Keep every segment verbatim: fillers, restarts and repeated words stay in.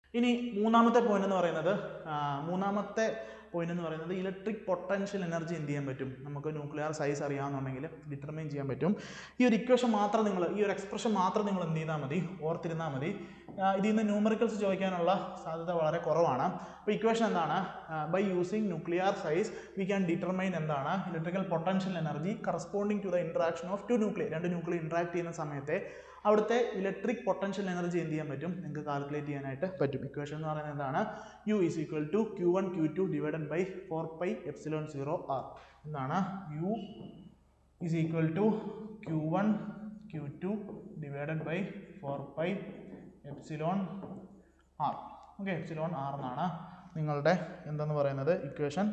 ഇനി മൂന്നാമത്തെ പോയിന്റ് എന്ന് പറയുന്നത് മൂന്നാമത്തെ പോയിന്റ് എന്ന് പറയുന്നത് ഇലക്ട്രിക് പൊട്ടൻഷ്യൽ എനർജി എന്ത് ചെയ്യാൻ പറ്റും, നമുക്ക് ന്യൂക്ലിയർ സൈസ് അറിയാമെന്നുണ്ടെങ്കിൽ ഡിറ്റർമൈൻ ചെയ്യാൻ പറ്റും. ഈ ഒരു ഇക്വേഷൻ മാത്രം നിങ്ങൾ, ഈ ഒരു എക്സ്പ്രഷൻ മാത്രം നിങ്ങൾ എന്ത് ചെയ്താൽ മതി, ഓർത്തിരുന്നാൽ മതി. ഇതിൽ നിന്ന് ന്യൂമറിക്കൽസ് ചോദിക്കാനുള്ള സാധ്യത വളരെ കുറവാണ്. അപ്പോൾ ഇക്വേഷൻ എന്താണ്, by using nuclear size we can determine എന്താണ് electrical potential energy corresponding to the interaction of two nuclear. രണ്ട് ന്യൂക്ലിയർ ഇൻട്രാക്ട് ചെയ്യുന്ന സമയത്തെ അവിടുത്തെ ഇലക്ട്രിക് പൊട്ടൻഷ്യൽ എനർജി എന്ത് ചെയ്യാൻ പറ്റും, നിങ്ങൾക്ക് കാൽക്കുലേറ്റ് ചെയ്യാനായിട്ട് പറ്റും. ഇക്വേഷൻ എന്ന് പറയുന്നത് എന്താണ്, U is equal to Q one Q two divided by four pi epsilon zero R. എന്താണ്, U is equal to Q one Q two divided by four pi epsilon R. Okay, epsilon R എന്നാണ് നിങ്ങളുടെ എന്തെന്ന് പറയുന്നത് equation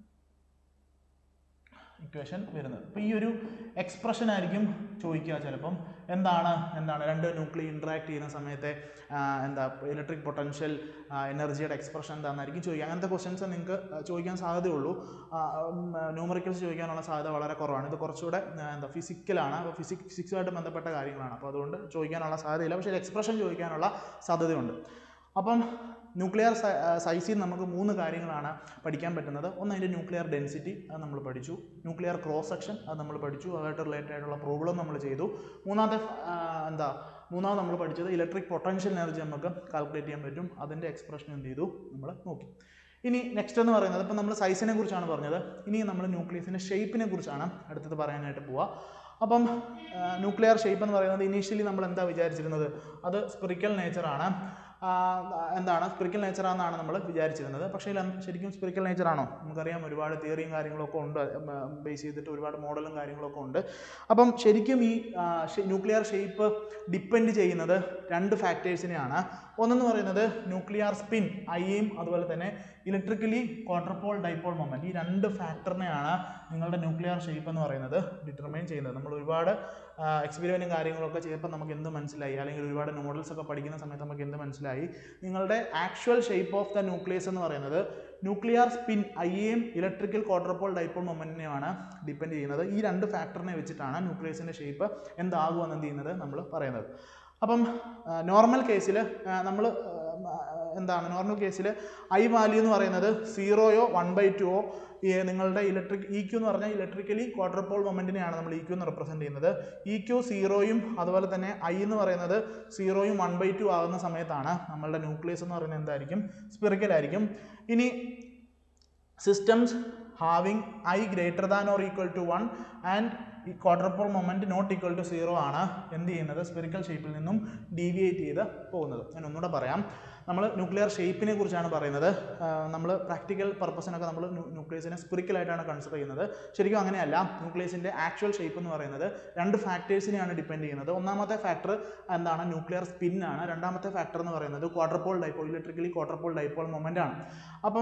equation വരുന്നത്. അപ്പോൾ ഈ ഒരു expression ആയിരിക്കും ചോദിക്കുക ചിലപ്പം. എന്താണ് എന്താണ് രണ്ട് ന്യൂക്ലിയർ ഇൻട്രാക്ട് ചെയ്യുന്ന സമയത്തെ എന്താ ഇലക്ട്രിക് പൊട്ടൻഷ്യൽ എനർജിയുടെ എക്സ്പ്രഷൻ എന്താണെന്നായിരിക്കും ചോദിക്കുക. അങ്ങനത്തെ ക്വസ്റ്റ്യൻസ് നിങ്ങൾക്ക് ചോദിക്കാൻ സാധ്യതയുള്ളൂ. ന്യൂമറിക്കൽസ് ചോദിക്കാനുള്ള സാധ്യത വളരെ കുറവാണ്. ഇത് കുറച്ചുകൂടെ എന്താ ഫിസിക്കലാണ്, അപ്പോൾ ഫിസിക് ഫിസിക്സുമായിട്ട് ബന്ധപ്പെട്ട കാര്യങ്ങളാണ്. അപ്പോൾ അതുകൊണ്ട് ചോദിക്കാനുള്ള സാധ്യതയില്ല, പക്ഷേ എക്സ്പ്രഷൻ ചോദിക്കാനുള്ള സാധ്യതയുണ്ട്. അപ്പം ന്യൂക്ലിയർ സൈസിൽ നമുക്ക് മൂന്ന് കാര്യങ്ങളാണ് പഠിക്കാൻ പറ്റുന്നത്. ഒന്ന് അതിൻ്റെ ന്യൂക്ലിയർ ഡെൻസിറ്റി, അത് നമ്മൾ പഠിച്ചു. ന്യൂക്ലിയർ ക്രോസ് സെക്ഷൻ, അത് നമ്മൾ പഠിച്ചു. അതുമായിട്ട് റിലേറ്റഡ് ആയിട്ടുള്ള പ്രോബ്ലം നമ്മൾ ചെയ്തു. മൂന്നാമത്തെ എന്താ മൂന്നാമത് നമ്മൾ പഠിച്ചത് ഇലക്ട്രിക് പൊട്ടൻഷ്യൽ എനർജി നമുക്ക് കാൽക്കുലേറ്റ് ചെയ്യാൻ പറ്റും. അതിൻ്റെ എക്സ്പ്രഷൻ എന്ത് ചെയ്തു, നമ്മൾ നോക്കി. ഇനി നെക്സ്റ്റ് എന്ന് പറയുന്നത്, ഇപ്പം നമ്മൾ സൈസിനെ കുറിച്ചാണ് പറഞ്ഞത്. ഇനി നമ്മൾ ന്യൂക്ലിയസിൻ്റെ ഷേപ്പിനെ കുറിച്ചാണ് അടുത്തത് പറയാനായിട്ട് പോവുക. അപ്പം ന്യൂക്ലിയർ ഷേപ്പ് എന്ന് പറയുന്നത് ഇനീഷ്യലി നമ്മൾ എന്താ വിചാരിച്ചിരുന്നത്, അത് സ്പിറിക്കൽ നേച്ചറാണ്. എന്താണ് സ്പിറിക്കൽ നേച്ചറാണെന്നാണ് നമ്മൾ വിചാരിച്ചിരുന്നത്. പക്ഷേ ശരിക്കും സ്പിറിക്കൽ നേച്ചറാണോ? നമുക്കറിയാം ഒരുപാട് തിയറിയും കാര്യങ്ങളൊക്കെ ഉണ്ട്, ബേസ് ചെയ്തിട്ട് ഒരുപാട് മോഡലും കാര്യങ്ങളൊക്കെ ഉണ്ട്. അപ്പം ശരിക്കും ഈ ന്യൂക്ലിയർ ഷേപ്പ് ഡിപ്പെൻഡ് ചെയ്യുന്നത് രണ്ട് ഫാക്ടേഴ്സിനെയാണ്. ഒന്നെന്ന് പറയുന്നത് ന്യൂക്ലിയർ സ്പിൻ, ഐയും അതുപോലെ തന്നെ ഇലക്ട്രിക്കലി ക്വാഡ്രപ്പോൾ ഡൈപോൾ മൊമെന്റ്. ഈ രണ്ട് ഫാക്ടറിനെയാണ് നിങ്ങളുടെ ന്യൂക്ലിയർ ഷേപ്പ് എന്ന് പറയുന്നത് ഡിറ്റർമൈൻ ചെയ്യുന്നത്. നമ്മൾ ഒരുപാട് എക്സ്പെരിമെൻറ്റും കാര്യങ്ങളൊക്കെ ചെയ്തപ്പോൾ നമുക്ക് എന്ത് മനസ്സിലായി, അല്ലെങ്കിൽ ഒരുപാട് മോഡൽസ് ഒക്കെ പഠിക്കുന്ന സമയത്ത് നമുക്ക് എന്ത് മനസ്സിലായി, നിങ്ങളുടെ actual shape of the nucleus എന്ന് പറയുന്നത് ന്യൂക്ലിയർ സ്പിൻ ഐയെയും ഇലക്ട്രിക്കൽ ക്വാഡ്രപ്പോൾ ഡൈപോൾ മൊമെന്റിനെയാണ് ഡിപ്പെൻഡ് ചെയ്യുന്നത്. ഈ രണ്ട് ഫാക്ടറിനെ വെച്ചിട്ടാണ് ന്യൂക്ലിയസിൻ്റെ ഷേപ്പ് എന്താകുമെന്ന് എന്ത് ചെയ്യുന്നത് നമ്മൾ പറയുന്നത്. അപ്പം നോർമൽ കേസിൽ നമ്മൾ എന്താണ് നോർമൽ കേസിൽ ഐ വാല്യൂ എന്ന് പറയുന്നത് സീറോയോ വൺ ബൈ ടുവോ നിങ്ങളുടെ ഇലക്ട്രിക് ഇ ക്യൂ എന്ന് പറഞ്ഞാൽ ഇലക്ട്രിക്കലി ക്വാഡ്രപ്പോൾ മൊമെന്റിനെയാണ് നമ്മൾ ഇ ക്യൂ എന്ന് റെപ്രസെൻറ്റ് ചെയ്യുന്നത്. ഇ ക്യൂ സീറോയും അതുപോലെ തന്നെ ഐ എന്ന് പറയുന്നത് സീറോയും വൺ ബൈ ടു ആകുന്ന സമയത്താണ് നമ്മളുടെ ന്യൂക്ലിയസ് എന്ന് പറയുന്നത് എന്തായിരിക്കും, സ്പിറിക്കൽ ആയിരിക്കും. ഇനി systems having I greater than or equal to one and ഈ quadrupole moment not equal to zero ആണ് എന്ത് ചെയ്യുന്നത്, സ്പിറിക്കൽ ഷേപ്പിൽ നിന്നും ഡീവിയേറ്റ് ചെയ്ത് പോകുന്നത്. ഞാൻ ഒന്നുകൂടെ പറയാം. നമ്മൾ ന്യൂക്ലിയർ ഷേപ്പിനെ കുറിച്ചാണ് പറയുന്നത്. നമ്മൾ പ്രാക്ടിക്കൽ പർപ്പസിനൊക്കെ നമ്മൾ ന്യൂക്ലിയസിനെ സ്പിറിക്കലായിട്ടാണ് കൺസിഡർ ചെയ്യുന്നത്. ശരിക്കും അങ്ങനെയല്ല. ന്യൂക്ലിയസിൻ്റെ ആക്ച്വൽ ഷേപ്പ് എന്ന് പറയുന്നത് രണ്ട് ഫാക്ടേഴ്സിനെയാണ് ഡിപ്പെൻഡ് ചെയ്യുന്നത്. ഒന്നാമത്തെ ഫാക്ടർ എന്താണ്, ന്യൂക്ലിയർ സ്പിൻ ആണ്. രണ്ടാമത്തെ ഫാക്ടർ എന്ന് പറയുന്നത് quadrupole dipole, electrically quadrupole dipole moment ആണ്. അപ്പം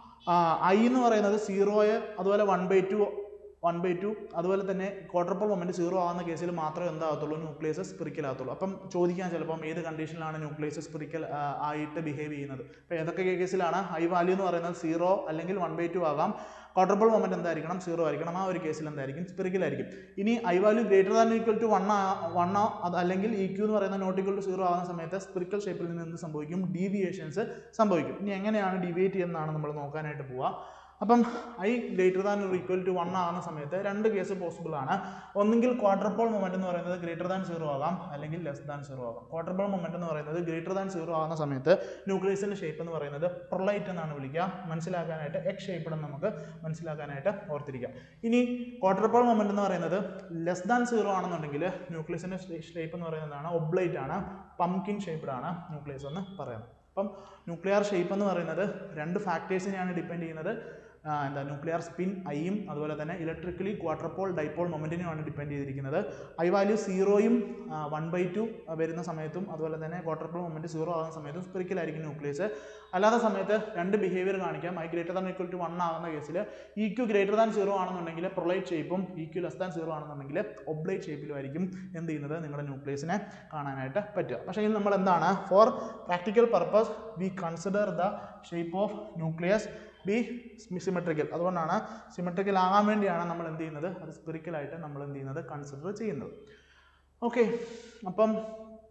ഐ എന്ന് പറയുന്നത് സീറോയെ അതുപോലെ one by two one by two അതുപോലെ തന്നെ ക്വാഡ്രപ്പോൾ മൊമെന്റ് സീറോ ആകുന്ന കേസിൽ മാത്രമേ എന്താകത്തുള്ളൂ, ന്യൂക്ലിയസ് സ്പിറിക്കൽ ആകത്തുള്ളൂ. അപ്പം ചോദിക്കാൻ ചിലപ്പം ഏത് കണ്ടീഷനിലാണ് ന്യൂക്ലിയസ് സ്പിറിക്കൽ ആയിട്ട് ബിഹേവ് ചെയ്യുന്നത്. അപ്പോൾ ഏതൊക്കെ കേസിലാണ് ഐ വാല്യൂ എന്ന് പറയുന്നത് സീറോ അല്ലെങ്കിൽ വൺ ബൈ ടു ആകാം, ക്വാഡ്രപ്പോൾ മൊമെന്റ് എന്തായിരിക്കണം, സീറോ ആയിരിക്കണം. ആ ഒരു കേസിൽ എന്തായിരിക്കും, സ്പിറിക്കൽ ആയിരിക്കും. ഇനി I value greater than equal to one one അത് അല്ലെങ്കിൽ ഇ ക്യൂ എന്ന് പറയുന്നത് നോട്ട് ഈക്വൽ ടു സീറോ ആകുന്ന സമയത്ത് സ്പിറിക്കൽ ഷേപ്പിൽ നിന്ന് എന്ത് സംഭവിക്കും, ഡീവിയേഷൻസ് സംഭവിക്കും. ഇനി എങ്ങനെയാണ് ഡീവിയേറ്റ് ചെയ്യുന്നതാണ് നമ്മൾ നോക്കാനായിട്ട് പോവുക. അപ്പം I greater than or equal to one ആകുന്ന സമയത്ത് രണ്ട് കേസ് പോസിബിൾ ആണ്. ഒന്നെങ്കിൽ ക്വാഡ്രപ്പോൾ മൊമെന്റ് എന്ന് പറയുന്നത് ഗ്രേറ്റർ ദാൻ സീറോ ആകാം, അല്ലെങ്കിൽ ലെസ് ദാൻ സീറോ ആകാം. ക്വാഡ്രപ്പോൾ മൊമെന്റ് എന്ന് പറയുന്നത് ഗ്രേറ്റർ ദാൻ സീറോ ആകുന്ന സമയത്ത് ന്യൂക്ലിയസിന്റെ ഷേപ്പ് എന്ന് പറയുന്നത് പ്രൊലൈറ്റ് എന്നാണ് വിളിക്കുക. മനസ്സിലാക്കാനായിട്ട് എക്സ് ഷേപ്പ് നമുക്ക് മനസ്സിലാക്കാനായിട്ട് ഓർത്തിരിക്കാം. ഇനി ക്വാഡ്രപ്പോൾ മൊമെന്റ് എന്ന് പറയുന്നത് ലെസ് ദാൻ സീറോ ആണെന്നുണ്ടെങ്കിൽ ന്യൂക്ലിയസിന്റെ ഷേപ്പ് എന്ന് പറയുന്നതാണ് ഒബ്ലൈറ്റ് ആണ്, പംകിൻ ഷേപ്പ്ഡ് ആണ് ന്യൂക്ലിയസ് എന്ന് പറയുന്നത്. അപ്പം ന്യൂക്ലിയർ ഷേപ്പ് എന്ന് പറയുന്നത് രണ്ട് ഫാക്ടേഴ്സിനെയാണ് ഡിപ്പെൻഡ് ചെയ്യുന്നത്. എന്താ ന്യൂക്ലിയർ സ്പിൻ ഐയും അതുപോലെ തന്നെ ഇലക്ട്രിക്കലി ക്വാഡ്രപ്പോൾ ഡൈപോൾ മൊമെന്റിനുമാണ് ഡിപ്പെൻഡ് ചെയ്തിരിക്കുന്നത്. ഐ വാല്യൂ സീറോയും വൺ ബൈ ടു വരുന്ന സമയത്തും അതുപോലെ തന്നെ ക്വാഡ്രപ്പോൾ മൊമെന്റ് സീറോ ആകുന്ന സമയത്തും സ്പിറിക്കലായിരിക്കും ന്യൂക്ലിയസ്. അല്ലാത്ത സമയത്ത് രണ്ട് ബിഹേവിയർ കാണിക്കാം. I greater than equal to one ആകുന്ന കേസിൽ E Q greater than zero ആണെന്നുണ്ടെങ്കിൽ പ്രൊലൈറ്റ് ഷേപ്പും E Q less than zero ആണെന്നുണ്ടെങ്കിൽ ഒബ്ലൈറ്റ് ഷേപ്പിലും ആയിരിക്കും എന്ത് ചെയ്യുന്നത്, നിങ്ങളുടെ ന്യൂക്ലിയസിനെ കാണാനായിട്ട് പറ്റുക. പക്ഷേ ഇത് നമ്മൾ എന്താണ്, for practical purpose we consider the shape of nucleus be symmetrical. അതുകൊണ്ടാണ് സിമെട്രിക്കൽ ആകാൻ വേണ്ടിയാണ് നമ്മൾ എന്ത് ചെയ്യുന്നത്, അത് സ്പിറിക്കലായിട്ട് നമ്മൾ എന്ത് ചെയ്യുന്നത്, കൺസിഡർ ചെയ്യുന്നത്. ഓക്കെ, അപ്പം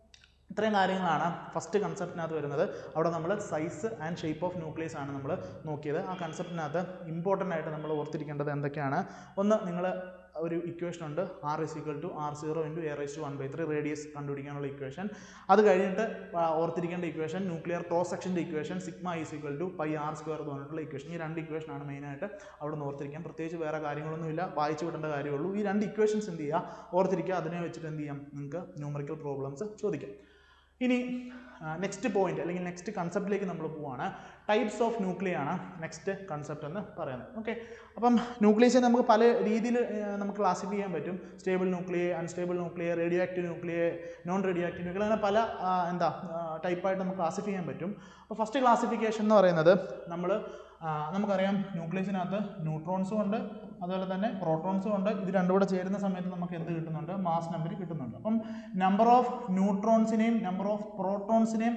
ഇത്രയും കാര്യങ്ങളാണ് ഫസ്റ്റ് കൺസെപ്റ്റിനകത്ത് വരുന്നത്. അവിടെ നമ്മൾ size and shape of nucleus ആണ് നമ്മൾ നോക്കിയത്. ആ കൺസെപ്റ്റിനകത്ത് ഇമ്പോർട്ടൻ്റ് ആയിട്ട് നമ്മൾ ഓർത്തിരിക്കേണ്ടത് എന്തൊക്കെയാണ്? ഒന്ന്, നിങ്ങൾ ഒരു ഇക്വേഷൻ ഉണ്ട്, R is equal to R zero into A raise to one by three radius കണ്ടുപിടിക്കാനുള്ള ഇക്വേഷൻ. അത് കഴിഞ്ഞിട്ട് ഓർത്തിരിക്കേണ്ട ഇക്വേഷൻ ന്യൂക്ലിയർ ക്രോസ് സെക്ഷൻ്റെ equation sigma is equal to pi R square എന്ന് പറഞ്ഞിട്ടുള്ള ഇക്വേഷൻ. ഈ രണ്ട് ഇക്വേഷനാണ് മെയിനായിട്ട് അവിടെ നിന്ന് ഓർത്തിരിക്കാൻ. പ്രത്യേകിച്ച് വേറെ കാര്യങ്ങളൊന്നുമില്ല, വായിച്ചു വിടേണ്ട കാര്യമുള്ളൂ. ഈ രണ്ട് ഇക്വേഷൻസ് എന്ത് ചെയ്യുക, ഓർത്തിരിക്കുക. അതിനെ വെച്ചിട്ട് എന്ത് ചെയ്യാം, നിങ്ങൾക്ക് ന്യൂമറിക്കൽ പ്രോബ്ലംസ് ചോദിക്കാം. ഇനി നെക്സ്റ്റ് പോയിന്റ് അല്ലെങ്കിൽ നെക്സ്റ്റ് കൺസെപ്റ്റിലേക്ക് നമ്മൾ പോവുകയാണ്. ടൈപ്സ് ഓഫ് ന്യൂക്ലിയ ആണ് നെക്സ്റ്റ് കൺസെപ്റ്റ് എന്ന് പറയുന്നത്. ഓക്കെ, അപ്പം ന്യൂക്ലിയസിനെ നമുക്ക് പല രീതിയിൽ നമുക്ക് ക്ലാസിഫൈ ചെയ്യാൻ പറ്റും. Stable nuclei, unstable nuclei, radioactive nuclei, non radioactive nuclei, അങ്ങനെ പല എന്താ ടൈപ്പായിട്ട് നമുക്ക് ക്ലാസിഫൈ ചെയ്യാൻ പറ്റും. അപ്പോൾ ഫസ്റ്റ് ക്ലാസിഫിക്കേഷൻ എന്ന് പറയുന്നത് നമ്മൾ നമുക്കറിയാം ന്യൂക്ലിയസിനകത്ത് ന്യൂട്രോൺസും ഉണ്ട്, അതുപോലെ തന്നെ പ്രോട്ടോൺസും ഉണ്ട്. ഇത് രണ്ടും കൂടെ ചേരുന്ന സമയത്ത് നമുക്ക് എന്ത് കിട്ടുന്നുണ്ട്, മാസ് നമ്പർ കിട്ടുന്നുണ്ട്. അപ്പം നമ്പർ ഓഫ് ന്യൂട്രോൺസിനെയും നമ്പർ ഓഫ് പ്രോട്ടോൺസിനെയും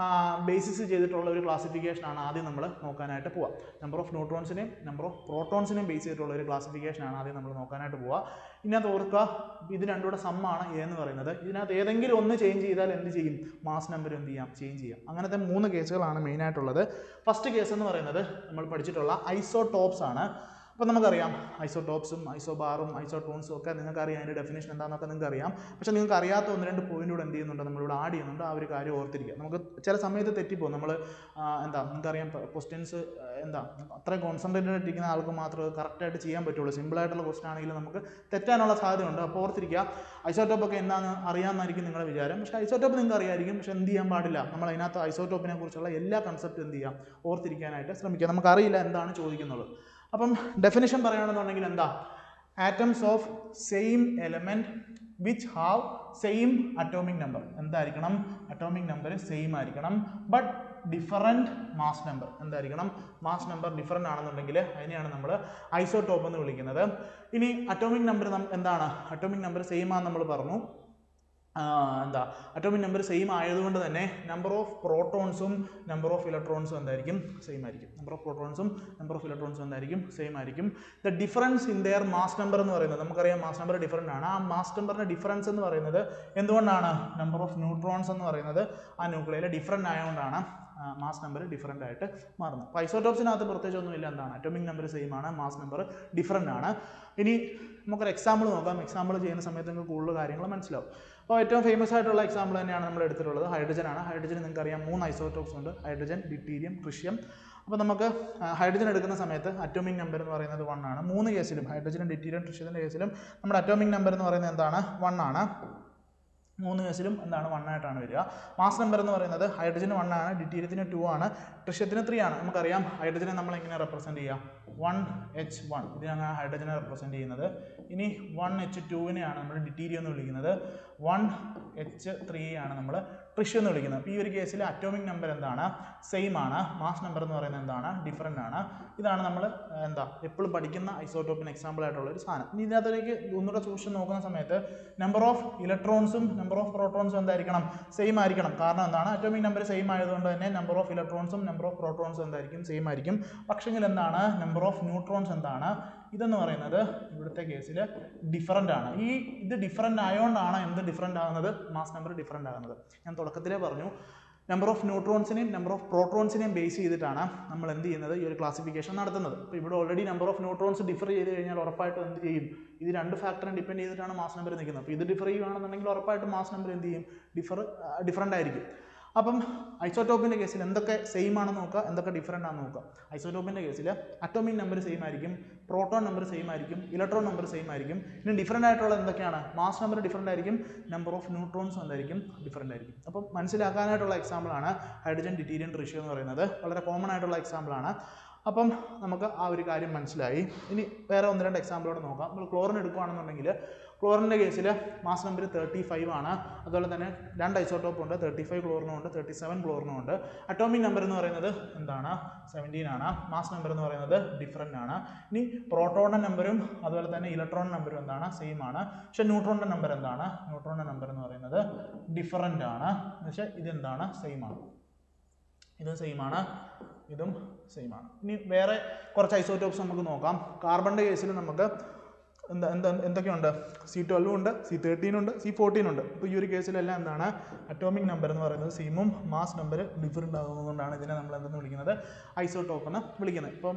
ബേസിസ് ചെയ്തിട്ടുള്ള ഒരു ക്ലാസിഫിക്കേഷനാണ് ആദ്യം നമ്മൾ നോക്കാനായിട്ട് പോവുക. നമ്പർ ഓഫ് ന്യൂട്രോൺസിനെയും നമ്പർ ഓഫ് പ്രോട്ടോൺസിനെയും ബേസ് ചെയ്തിട്ടുള്ള ഒരു ക്ലാസിഫിക്കേഷനാണ് ആദ്യം നമ്മൾ നോക്കാനായിട്ട് പോവുക. ഇതിനകത്ത് ഓർക്കുക, ഇത് രണ്ടും കൂടെ സമ്മാണ് എ എന്ന് പറയുന്നത്. ഇതിനകത്ത് ഏതെങ്കിലും ഒന്ന് ചേഞ്ച് ചെയ്താൽ എന്ത് ചെയ്യും, മാസ് നമ്പർ എന്ത് ചെയ്യാം, ചേഞ്ച് ചെയ്യാം. അങ്ങനത്തെ മൂന്ന് കേസുകളാണ് മെയിനായിട്ടുള്ളത്. ഫസ്റ്റ് കേസ് എന്ന് പറയുന്നത് നമ്മൾ പഠിച്ചിട്ടുള്ള ഐസോടോപ്സ് ആണ്. അപ്പോൾ നമുക്കറിയാം ഐസോടോപ്സും ഐസോബാറും ഐസോടോൺസും ഒക്കെ നിങ്ങൾക്കറിയാം, അതിൻ്റെ ഡെഫിനേഷൻ എന്താണെന്നൊക്കെ നിങ്ങൾക്ക് അറിയാം. പക്ഷേ നിങ്ങൾക്ക് അറിയാത്ത ഒന്ന് രണ്ട് പോയിന്റ് കൂടെ എന്ത് ചെയ്യുന്നുണ്ട്, നമ്മളിവിടെ ആഡ് ചെയ്യുന്നുണ്ട്. ആ ഒരു കാര്യം ഓർത്തിരിക്കുക. നമുക്ക് ചില സമയത്ത് തെറ്റിപ്പോകും. നമ്മൾ എന്താ നിങ്ങൾക്കറിയാം ക്വസ്റ്റ്യൻസ് എന്താ അത്രയും കോൺസെൻട്രേറ്റഡ് ആയിട്ടിരിക്കുന്ന ആൾക്ക് മാത്രമേ കറക്റ്റായിട്ട് ചെയ്യാൻ പറ്റുള്ളൂ. സിമ്പിളായിട്ടുള്ള ക്വസ്റ്റൻ ആണെങ്കിൽ നമുക്ക് തെറ്റാനുള്ള സാധ്യതയുണ്ട്. അപ്പോൾ ഓർത്തിരിക്കുക, ഐസോടോപ്പ് ഒക്കെ എന്താണെന്ന് അറിയാമെന്നായിരിക്കും നിങ്ങളുടെ വിചാരം. പക്ഷേ ഐസോടോപ്പ് നിങ്ങൾക്ക് അറിയായിരിക്കും, പക്ഷേ എന്ത് ചെയ്യാൻ പാടില്ല, നമ്മൾ അതിനകത്ത് ഐസോടോപ്പിനെ കുറിച്ചുള്ള എല്ലാ കൺസെപ്റ്റും എന്ത് ചെയ്യാം, ഓർത്തിരിക്കാനായിട്ട് ശ്രമിക്കുക. നമുക്കറിയില്ല എന്താണ് ചോദിക്കുന്നത്. അപ്പം ഡെഫിനിഷൻ പറയുകയാണെന്നുണ്ടെങ്കിൽ എന്താ, atoms of same element which have same atomic number. എന്തായിരിക്കണം, അറ്റോമിക് നമ്പർ സെയിം ആയിരിക്കണം, ബട്ട് ഡിഫറൻറ്റ് മാസ് നമ്പർ. എന്തായിരിക്കണം, മാസ് നമ്പർ ഡിഫറൻ്റ് ആണെന്നുണ്ടെങ്കിൽ അതിനെയാണ് നമ്മൾ ഐസോടോപ്പ് എന്ന് വിളിക്കുന്നത്. ഇനി അറ്റോമിക് നമ്പർ എന്താണ്, അറ്റോമിക് നമ്പർ സെയിം ആണെന്ന് നമ്മൾ പറഞ്ഞു. എന്താ അറ്റോമിക് നമ്പർ സെയിം ആയതുകൊണ്ട് തന്നെ നമ്പർ ഓഫ് പ്രോട്ടോൺസും നമ്പർ ഓഫ് ഇലക്ട്രോൺസും എന്തായിരിക്കും, സെയിം ആയിരിക്കും. നമ്പർ ഓഫ് പ്രോട്ടോൺസും നമ്പർ ഓഫ് ഇലക്ട്രോൺസും എന്തായിരിക്കും, സെയിം ആയിരിക്കും. The difference in there mass number എന്ന് പറയുന്നത്, നമുക്കറിയാം മാസ് നമ്പർ ഡിഫറൻ്റ് ആണ്. ആ മാസ് നമ്പറിൻ്റെ ഡിഫറൻസ് എന്ന് പറയുന്നത് എന്തുകൊണ്ടാണ്, നമ്പർ ഓഫ് ന്യൂട്രോൺസ് എന്ന് പറയുന്നത് ആ ന്യൂക്ലിയയിൽ ഡിഫറൻ്റ് ആയതുകൊണ്ടാണ് മാസ് നമ്പർ ഡിഫറൻ്റ് ആയിട്ട് മാറുന്നത്. അപ്പോൾ ഐസോടോപ്സിനകത്ത് പ്രത്യേകിച്ച് ഒന്നുമില്ല, എന്താണ്, അറ്റോമിക് നമ്പർ സെയിം ആണ്, മാസ് നമ്പർ ഡിഫറൻ്റ് ആണ്. ഇനി നമുക്കൊരു എക്സാമ്പിൾ നോക്കാം. എക്സാമ്പിൾ ചെയ്യുന്ന സമയത്ത് നിങ്ങൾക്ക് കൂടുതൽ കാര്യങ്ങൾ മനസ്സിലാവും. അപ്പോൾ ഏറ്റവും ഫേമസ് ആയിട്ടുള്ള എക്സാമ്പിൾ തന്നെയാണ് നമ്മൾ എടുത്തിട്ടുള്ളത്, ഹൈഡ്രജൻ ആണ്. ഹൈഡ്രജൻ നിങ്ങൾക്കറിയാം മൂന്ന് ഐസോടോപ്സ് ഉണ്ട്, ഹൈഡ്രജൻ, ഡ്യൂട്ടീരിയം, ട്രിഷ്യം. അപ്പോൾ നമുക്ക് ഹൈഡ്രജൻ എടുക്കുന്ന സമയത്ത് അറ്റോമിക് നമ്പർ എന്ന് പറയുന്നത് വൺ ആണ്. മൂന്ന് കേസിലും ഹൈഡ്രജനും ഡ്യൂട്ടീരിയം ട്രിഷ്യത്തിൻ്റെ കേസിലും നമ്മുടെ അറ്റോമിക് നമ്പർ എന്ന് പറയുന്നത് എന്താണ്, വൺ ആണ്. മൂന്ന് കേസിലും എന്താണ്, വൺ ആയിട്ടാണ് വരിക. മാസ് നമ്പർ എന്ന് പറയുന്നത് ഹൈഡ്രജന് വൺ ആണ്, ഡ്യൂട്ടീരിയത്തിന് ടു ആണ്, ട്രിഷ്യത്തിന് ത്രീ ആണ്. നമുക്കറിയാം ഹൈഡ്രജനെ നമ്മൾ എങ്ങനെ റെപ്രസെൻറ്റ് ചെയ്യുക, വൺ എച്ച് വൺ, ഇതിനാണ് ഹൈഡ്രജനെ റെപ്രസെൻറ്റ് ചെയ്യുന്നത്. ഇനി വൺ എച്ച് ടുവിനെയാണ് നമ്മൾ ഡ്യൂട്ടീരിയം എന്ന് വിളിക്കുന്നത്, വൺ എച്ച് ത്രീ ആണ് നമ്മൾ ട്രിഷ്യം എന്ന് വിളിക്കുന്നത്. അപ്പോൾ ഈ ഒരു കേസിൽ അറ്റോമിക് നമ്പർ എന്താണ്, സെയിം ആണ്. മാസ് നമ്പർ എന്ന് പറയുന്നത് എന്താണ്, ഡിഫറൻ്റ് ആണ്. ഇതാണ് നമ്മൾ എന്താ എപ്പോഴും പഠിക്കുന്ന ഐസോടോപ്പിന് എക്സാമ്പിൾ ആയിട്ടുള്ള ഒരു സാധനം. ഇനി ഇതിനകത്തേക്ക് ഒന്നുകൂടെ സൂക്ഷിച്ച് നോക്കുന്ന സമയത്ത് നമ്പർ ഓഫ് ഇലക്ട്രോൺസും നമ്പർ ഓഫ് പ്രോട്ടോൺസും എന്തായിരിക്കണം, സെയിം ആയിരിക്കണം. കാരണം എന്താണ്, അറ്റോമിക് നമ്പർ സെയിം ആയതുകൊണ്ട് തന്നെ നമ്പർ ഓഫ് ഇലക്ട്രോൺസും നമ്പർ ഓഫ് പ്രോട്ടോൺസും എന്തായിരിക്കും, സെയിം ആയിരിക്കും. പക്ഷെങ്കിൽ എന്താണ്, നമ്പർ ഓഫ് ന്യൂട്രോൺസ് എന്താണ്, ഇതെന്ന് പറയുന്നത് ഇവിടുത്തെ കേസിൽ ഡിഫറൻ്റ് ആണ്. ഈ ഇത് ഡിഫറൻ്റ് ആയതുകൊണ്ടാണ് എന്ത് ഡിഫറൻ്റ് ആകുന്നത്, മാസ് നമ്പർ ഡിഫറൻ്റ് ആകുന്നത്. ഞാൻ തുടക്കത്തിലേ പറഞ്ഞു, നമ്പർ ഓഫ് ന്യൂട്രോൺസിനെയും നമ്പർ ഓഫ് പ്രോട്ടോൺസിനെയും ബേസ് ചെയ്തിട്ടാണ് നമ്മൾ എന്ത് ചെയ്യുന്നത്, ഈ ഒരു ക്ലാസിഫിക്കേഷൻ നടത്തുന്നത്. അപ്പോൾ ഇവിടെ already number of neutrons differ ചെയ്ത് കഴിഞ്ഞാൽ ഉറപ്പായിട്ടും എന്ത് ചെയ്യും, ഇത് രണ്ട് ഫാക്ടറിനെ ഡിപ്പെൻഡ് ചെയ്തിട്ടാണ് മാസ് നമ്പർ നിൽക്കുന്നത്. അപ്പോൾ ഇത് ഡിഫർ ചെയ്യുകയാണെന്നുണ്ടെങ്കിൽ ഉറപ്പായിട്ടും മാസ് നമ്പർ എന്ത് ചെയ്യും, ഡിഫർ ഡിഫറൻ്റ് ആയിരിക്കും. അപ്പം ഐസോടോപ്പിൻ്റെ കേസിൽ എന്തൊക്കെ സെയിം ആണെന്ന് നോക്കുക, എന്തൊക്കെ ഡിഫറൻ്റ് ആണെന്ന് നോക്കുക. ഐസോടോപ്പിൻ്റെ കേസിൽ അറ്റോമിക് നമ്പർ സെയിം ആയിരിക്കും, പ്രോട്ടോൺ നമ്പർ സെയിം ആയിരിക്കും, ഇലക്ട്രോൺ നമ്പർ സെയിം ആയിരിക്കും. ഇനി ഡിഫറൻ്റ് ആയിട്ടുള്ള എന്തൊക്കെയാണ്, മാസ് നമ്പർ ഡിഫറൻ്റ് ആയിരിക്കും, നമ്പർ ഓഫ് ന്യൂട്രോൺസ് എന്തായിരിക്കും, ഡിഫറൻ്റ് ആയിരിക്കും. അപ്പം മനസ്സിലാക്കാനായിട്ടുള്ള എക്സാമ്പിളാണ് ഹൈഡ്രജൻ, ഡ്യൂട്ടീരിയം, ട്രിഷ്യം എന്ന് പറയുന്നത്. വളരെ കോമൺ ആയിട്ടുള്ള എക്സാമ്പിളാണ്. അപ്പം നമുക്ക് ആ ഒരു കാര്യം മനസ്സിലായി. ഇനി വേറെ ഒന്ന് രണ്ട് എക്സാമ്പിളോട് നോക്കാം. നമ്മൾ ക്ലോറിൻ എടുക്കുകയാണെന്നുണ്ടെങ്കിൽ ക്ലോറിൻ്റെ കേസിൽ മാസ് നമ്പർ തേർട്ടി ഫൈവ് ആണ്. അതുപോലെ തന്നെ രണ്ട് ഐസോടോപ്പ് ഉണ്ട്, തേർട്ടി ഫൈവ് ക്ലോറിനും ഉണ്ട്, തേർട്ടി സെവൻ ക്ലോറിനും ഉണ്ട്. അറ്റോമിക് നമ്പർ എന്ന് പറയുന്നത് എന്താണ്, സെവൻറ്റീൻ ആണ്. മാസ് നമ്പർ എന്ന് പറയുന്നത് ഡിഫറൻ്റ് ആണ്. ഇനി പ്രോട്ടോണിൻ്റെ നമ്പറും അതുപോലെ തന്നെ ഇലക്ട്രോൺ നമ്പറും എന്താണ്, സെയിം ആണ്. പക്ഷേ ന്യൂട്രോണിൻ്റെ നമ്പർ എന്താണ്, ന്യൂട്രോണിൻ്റെ നമ്പർ എന്ന് പറയുന്നത് ഡിഫറൻ്റ് ആണ്. പക്ഷേ ഇതെന്താണ്, സെയിം ആണ്. ഇതും സെയിം ആണ്, ഇതും സെയിം ആണ്. ഇനി വേറെ കുറച്ച് ഐസോടോപ്സ് നമുക്ക് നോക്കാം. കാർബണിൻ്റെ കേസിൽ നമുക്ക് എന്താ എന്താ എന്തൊക്കെയുണ്ട് സി ട്വൽവും ഉണ്ട് സി തേർട്ടീനും ഉണ്ട് സി ഫോർട്ടീനും ഉണ്ട്. അപ്പോൾ ഈ ഒരു കേസിലെല്ലാം എന്താണ് അറ്റോമിക് നമ്പർ എന്ന് പറയുന്നത് സെയിമും മാസ് നമ്പർ ഡിഫറൻ്റ് ആകുന്നതുകൊണ്ടാണ് ഇതിനെ നമ്മൾ എന്തെന്ന് വിളിക്കുന്നത് ഐസോടോപ്പ് എന്ന് വിളിക്കുന്നത്. ഇപ്പം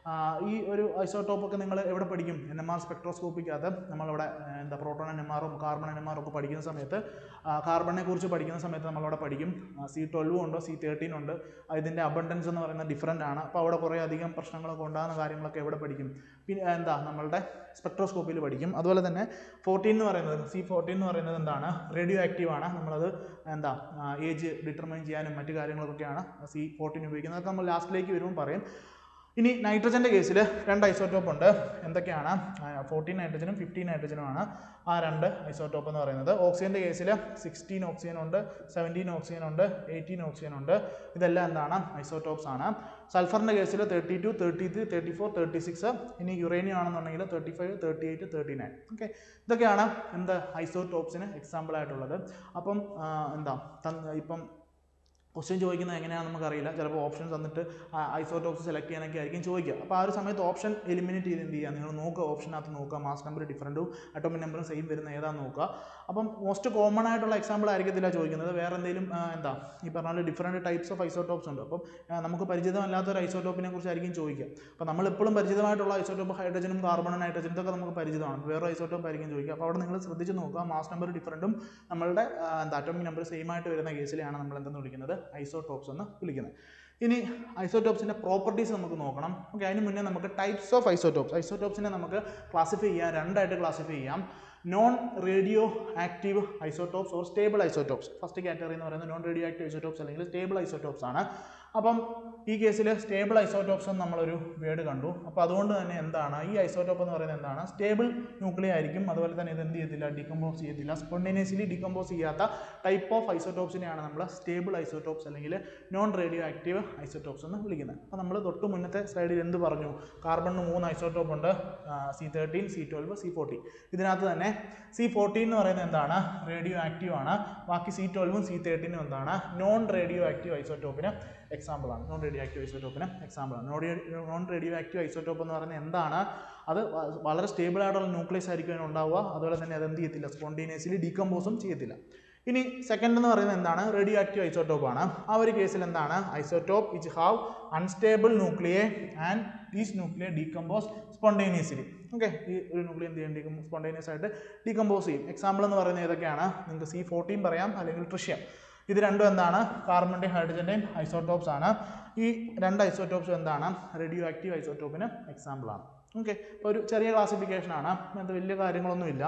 ഈ ഒരു ഐസോടോപ്പൊക്കെ നിങ്ങൾ എവിടെ പഠിക്കും? എൻ എം ആർ സ്പെക്ട്രോസ്കോപ്പിക്കകത്ത് നമ്മളിവിടെ എന്താ പ്രോട്ടോൺ എൻ എം ആറും കാർബൺ എൻ എം ആറും ഒക്കെ പഠിക്കുന്ന സമയത്ത് കാർബണിനെ കുറിച്ച് പഠിക്കുന്ന സമയത്ത് നമ്മളവിടെ പഠിക്കും സി ട്വൽവും ഉണ്ട് സി തേർട്ടീനും ഉണ്ട്. ഇതിൻ്റെ അബണ്ടൻസ് എന്ന് പറയുന്നത് ഡിഫറൻ്റ് ആണ്. അപ്പോൾ അവിടെ കുറേ അധികം പ്രശ്നങ്ങളൊക്കെ ഉണ്ടാകുന്ന കാര്യങ്ങളൊക്കെ എവിടെ പഠിക്കും? പിന്നെ എന്താ നമ്മളുടെ സ്പെക്ട്രോസ്കോപ്പിൽ പഠിക്കും. അതുപോലെ തന്നെ ഫോർട്ടീൻ എന്ന് പറയുന്നത് സി ഫോർട്ടീൻ എന്ന് പറയുന്നത് എന്താണ് റേഡിയോ ആക്റ്റീവ് ആണ്. നമ്മളത് എന്താ ഏജ് ഡിറ്റർമൈൻ ചെയ്യാനും മറ്റു കാര്യങ്ങളൊക്കെയാണ് സി ഫോർട്ടീൻ ഉപയോഗിക്കുന്നത്. അതൊക്കെ നമ്മൾ ലാസ്റ്റിലേക്ക് വരുമ്പോൾ പറയും. ഇനി നൈട്രജൻ്റെ കേസിൽ രണ്ട് ഐസോടോപ്പ് ഉണ്ട്. എന്തൊക്കെയാണ്? ഫോർട്ടീൻ നൈട്രജനും ഫിഫ്റ്റീൻ നൈട്രജനുമാണ് ആ രണ്ട് ഐസോടോപ്പ് എന്ന് പറയുന്നത്. ഓക്സിജൻ്റെ കേസിൽ സിക്സ്റ്റീൻ ഓക്സിജൻ ഉണ്ട്, സെവൻറ്റീൻ ഓക്സിജൻ ഉണ്ട്, എയ്റ്റീൻ ഓക്സിജൻ ഉണ്ട്. ഇതെല്ലാം എന്താണ് ഐസോടോപ്സ് ആണ്. സൾഫറിൻ്റെ കേസിൽ thirty two thirty three thirty four thirty six ഇനി യുറേനിയം ആണെന്നുണ്ടെങ്കിൽ thirty five thirty eight thirty nine okay ഇതൊക്കെയാണ് എന്ത് ഐസോടോപ്സിന് എക്സാമ്പിൾ ആയിട്ടുള്ളത്. അപ്പം എന്താ ഇപ്പം ക്വസ്റ്റ്യൻ ചോദിക്കുന്നത് എങ്ങനെയാണെന്ന് നമുക്കറിയില്ല. ചിലപ്പോൾ ഓപ്ഷൻ തന്നിട്ട് ഐസോടോപ്സ് സെലക്ട് ചെയ്യാനൊക്കെ ആയിരിക്കും ചോദിക്കുക. അപ്പോൾ ആ ഒരു സമയത്ത് ഓപ്ഷൻ എലിമിനേറ്റ് ചെയ്ത് എന്ത് ചെയ്യുക? നിങ്ങൾ നോക്കുക, ഓപ്ഷനകത്ത് നോക്കുക, മാസ് നമ്പർ ഡിഫറൻറ്റും അറ്റോമിക് നമ്പറും സെയിം വരുന്ന ഏതാണെന്ന് നോക്കുക. അപ്പം മോസ്റ്റ് കോമൺ ആയിട്ടുള്ള എക്സാമ്പിൾ ആയിരിക്കത്തില്ല ചോദിക്കുന്നത്. വേറെ എന്തെങ്കിലും എന്താ ഈ പറഞ്ഞാൽ ഡിഫറൻറ്റ് ടൈപ്സ് ഓഫ് ഐസോടോപ്സ് ഉണ്ട്. അപ്പം നമുക്ക് പരിചിതമല്ലാത്ത ഒരു ഐസോടോപ്പിനെ കുറിച്ച് ആയിരിക്കും ചോദിക്കുക. അപ്പോൾ നമ്മൾ എപ്പോഴും പരിചിതമായിട്ടുള്ള ഐസോടോപ്പ് ഹൈഡ്രജനും കാർബണും നൈട്രജനും ഇതൊക്കെ നമുക്ക് പരിചിതമാണ്. വേറെ ഐസോടോപ്പ് ആയിരിക്കും ചോദിക്കുക. അപ്പോൾ അവിടെ നിങ്ങൾ ശ്രദ്ധിച്ച് നോക്കുക, മാസ് നമ്പർ ഡിഫറൻറ്റും നമ്മളുടെ എന്താ അറ്റോമിക് നമ്പർ സെയിം ആയിട്ട് വരുന്ന കേസിലാണ് നമ്മൾ എന്തെന്ന് വിളിക്കുന്നത് ഐസോടോപ്സ് എന്ന് വിളിക്കുന്നത്. ഇനി ഐസോടോപ്സിൻ്റെ പ്രോപ്പർട്ടീസ് നമുക്ക് നോക്കണം. ഓക്കെ അതിന് മുന്നേ നമുക്ക് ടൈപ്സ് ഓഫ് ഐസോടോപ്സ് ഐസോടോപ്സിനെ നമുക്ക് ക്ലാസിഫൈ ചെയ്യാം, രണ്ടായിട്ട് ക്ലാസിഫൈ ചെയ്യാം. Non radioactive isotopes or stable isotopes. First category എന്ന് പറയുന്നത് നോൺ റേഡിയോ ആക്റ്റീവ് ഐസോടോപ്സ് അല്ലെങ്കിൽ സ്റ്റേബിൾ ഐസോടോപ്സ് ആണ്. അപ്പം ഈ കേസിൽ സ്റ്റേബിൾ ഐസോടോപ്സ് എന്ന് നമ്മളൊരു വേർഡ് കണ്ടു. അപ്പോൾ അതുകൊണ്ട് തന്നെ എന്താണ് ഈ ഐസോടോപ്പ് എന്ന് പറയുന്നത് എന്താണ് സ്റ്റേബിൾ ന്യൂക്ലിയ ആയിരിക്കും. അതുപോലെ തന്നെ ഇത് എന്ത് ചെയ്യത്തില്ല? ഡികമ്പോസ് ചെയ്യത്തില്ല. സ്പോണ്ടേനിയസ്ലി ഡികമ്പോസ് ചെയ്യാത്ത ടൈപ്പ് ഓഫ് ഐസോടോപ്സിനെയാണ് നമ്മൾ സ്റ്റേബിൾ ഐസോടോപ്സ് അല്ലെങ്കിൽ നോൺ റേഡിയോ ആക്റ്റീവ് ഐസോടോപ്സ് എന്ന് വിളിക്കുന്നത്. അപ്പോൾ നമ്മൾ തൊട്ട് മുന്നത്തെ സ്ലൈഡിൽ എന്ത് പറഞ്ഞു? കാർബണിന് മൂന്ന് ഐസോടോപ്പ് ഉണ്ട്, C thirteen C twelve C fourteen. ഇതിനകത്ത് തന്നെ സി ഫോർട്ടീൻ എന്ന് പറയുന്നത് എന്താണ് റേഡിയോ ആക്റ്റീവ് ആണ്. ബാക്കി സി ട്വൽവും സി തേർട്ടീനും എന്താണ് നോൺ റേഡിയോ ആക്റ്റീവ് ഐസോടോപ്പിന് എക്സാമ്പിൾ ആണ്. നോൺ റേഡിയോ ആക്റ്റീവ് ഐസോടോപ്പിന് എക്സാമ്പിൾ ആണ്. നോൺ റേഡിയോ ആക്റ്റീവ് ഐസോടോപ്പ് എന്ന് പറയുന്നത് എന്താണ്? അത് വളരെ സ്റ്റേബിൾ ആയിട്ടുള്ള ന്യൂക്ലിയസ് ആയിരിക്കും ഉണ്ടാവുക. അതുപോലെ തന്നെ അത് എന്ത് ചെയ്യത്തില്ല? സ്പോണ്ടേനിയസ്ലി ഡീകമ്പോസും ചെയ്യത്തില്ല. ഇനി സെക്കൻഡ് എന്ന് പറയുന്നത് എന്താണ്? റേഡിയോ ആക്റ്റീവ് ഐസോടോപ്പ് ആണ്. ആ ഒരു കേസിൽ എന്താണ്? Isotope which have unstable nuclei and these nuclear decompose spontaneously. Okay ഈ ഒരു ന്യൂക്ലിയർ എന്ത് ചെയ്യും? സ്പോണ്ടേനിയസ് ആയിട്ട് ഡീകമ്പോസ് ചെയ്യും. എക്സാമ്പിൾ എന്ന് പറയുന്നത് ഏതൊക്കെയാണ്? നിങ്ങൾക്ക് സി ഫോർട്ടീൻ പറയാം അല്ലെങ്കിൽ ട്രിഷ്യം. ഇത് രണ്ടും എന്താണ്? കാർബണിൻ്റെയും ഹൈഡ്രജൻ്റെയും ഐസോടോപ്സ് ആണ്. ഈ രണ്ട് ഐസോടോപ്സും എന്താണ്? റേഡിയോ ആക്റ്റീവ് ഐസോടോപ്പിന് എക്സാമ്പിൾ ആണ്. ഓക്കെ അപ്പോൾ ഒരു ചെറിയ ക്ലാസിഫിക്കേഷൻ ആണ്, അത് വലിയ കാര്യങ്ങളൊന്നുമില്ല.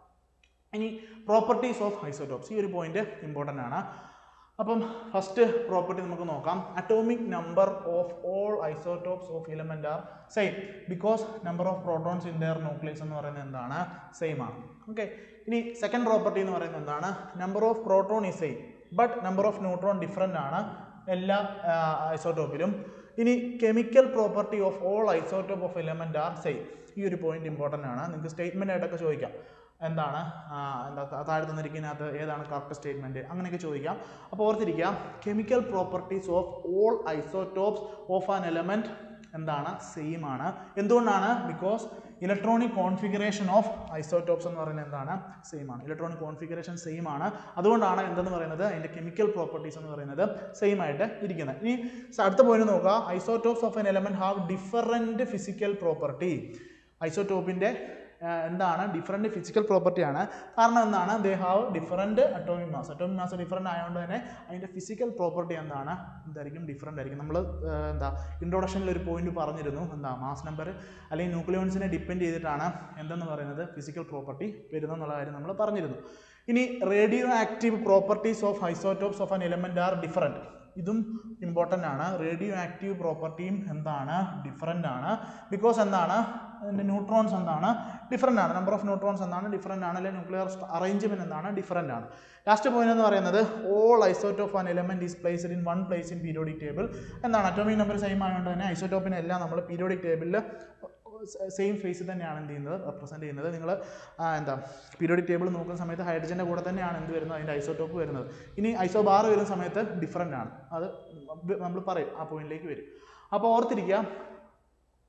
ഇനി പ്രോപ്പർട്ടീസ് ഓഫ് ഐസോടോപ്സ്, ഈ ഒരു പോയിന്റ് ഇമ്പോർട്ടൻ്റ് ആണ്. അപ്പം ഫസ്റ്റ് പ്രോപ്പർട്ടി നമുക്ക് നോക്കാം. Atomic number of all isotopes of element are same because number of protons in their nucleus എന്ന് പറയുന്നത് എന്താണ്? സെയിം ആണ്. ഓക്കെ ഇനി സെക്കൻഡ് പ്രോപ്പർട്ടി എന്ന് പറയുന്നത് എന്താണ്? Number of proton is same but number of neutron different ആണ് എല്ലാ ഐസോടോപ്പിലും. ഇനി chemical property of all isotope of element are same. ഈ ഒരു പോയിന്റ് ഇമ്പോർട്ടൻ്റ് ആണ്. നിങ്ങൾക്ക് സ്റ്റേറ്റ്മെൻ്റ് ആയിട്ടൊക്കെ ചോദിക്കാം. എന്താണ് എന്താ താഴെ തന്നിരിക്കുന്നതിനകത്ത് ഏതാണ് കറക്റ്റ് സ്റ്റേറ്റ്മെൻറ്റ് അങ്ങനെയൊക്കെ ചോദിക്കാം. അപ്പോൾ ഓർത്തിരിക്കുക, chemical properties of all isotopes of an element എന്താണ്? സെയിം ആണ്. എന്തുകൊണ്ടാണ്? Because electronic configuration of isotopes എന്ന് പറയുന്നത് എന്താണ്? സെയിം ആണ്. ഇലക്ട്രോണിക് കോൺഫിഗറേഷൻ സെയിം ആണ്. അതുകൊണ്ടാണ് എന്തെന്ന് പറയുന്നത്? അതിൻ്റെ കെമിക്കൽ പ്രോപ്പർട്ടീസ് എന്ന് പറയുന്നത് സെയിം ആയിട്ട് ഇരിക്കുന്നത്. ഇനി അടുത്ത പോയിന്റ് നോക്കുക. Isotopes of an element have different physical property. ഐസോടോപ്പിൻ്റെ എന്താണ്? ഡിഫറൻറ്റ് ഫിസിക്കൽ പ്രോപ്പർട്ടിയാണ്. കാരണം എന്താണ്? They have different atomic mass. Atomic mass different ആയതുകൊണ്ട് തന്നെ അതിൻ്റെ ഫിസിക്കൽ പ്രോപ്പർട്ടി എന്താണ്? എന്തായിരിക്കും? ഡിഫറൻ്റ് ആയിരിക്കും. നമ്മൾ എന്താ ഇൻട്രൊഡക്ഷനിൽ ഒരു പോയിന്റ് പറഞ്ഞിരുന്നു, എന്താ മാസ് നമ്പർ അല്ലെങ്കിൽ ന്യൂക്ലിയോൺസിനെ ഡിപ്പെൻഡ് ചെയ്തിട്ടാണ് എന്തെന്ന് പറയുന്നത് ഫിസിക്കൽ പ്രോപ്പർട്ടി വരുന്നതെന്നുള്ള കാര്യം നമ്മൾ പറഞ്ഞിരുന്നു. ഇനി radioactive properties of isotopes of an element are different. ഇതും ഇമ്പോർട്ടൻ്റ് ആണ്. റേഡിയോ ആക്റ്റീവ് പ്രോപ്പർട്ടിയും എന്താണ്? ഡിഫറൻ്റ് ആണ്. ബിക്കോസ് എന്താണ്? അതിൻ്റെ ന്യൂട്രോൺസ് എന്താണ്? ഡിഫറൻ്റ് ആണ്. നമ്പർ ഓഫ് ന്യൂട്രോൺസ് എന്താണ്? ഡിഫറൻ്റ് ആണ്. അല്ലെങ്കിൽ ന്യൂക്ലിയർ അറേഞ്ച്മെൻറ്റ് എന്താണ്? ഡിഫറൻ്റ് ആണ്. ലാസ്റ്റ് പോയിന്റ് എന്ന് പറയുന്നത് all isotope an element is placed in one place in periodic table. എന്താണ്? അറ്റോമിക് നമ്പർ സെയിം ആയതുകൊണ്ട് തന്നെ ഐസോടോപ്പിനെല്ലാം നമ്മൾ പീരിയോഡിക് ടേബിളിൽ സെയിം ഫേസിൽ തന്നെയാണ് എന്ത് ചെയ്യുന്നത്? റെപ്രസെൻറ്റ് ചെയ്യുന്നത്. നിങ്ങൾ എന്താ പീരിയോഡിക് ടേബിൾ നോക്കുന്ന സമയത്ത് ഹൈഡ്രജൻ്റെ കൂടെ തന്നെയാണ് എന്ത് വരുന്നത്? അതിൻ്റെ ഐസോടോപ്പ് വരുന്നത്. ഇനി ഐസോബാർ വരുന്ന സമയത്ത് ഡിഫറൻ്റ് ആണ്. അത് നമ്മൾ പറയും, ആ പോയിന്റിലേക്ക് വരും. അപ്പോൾ ഓർത്തിരിക്കുക,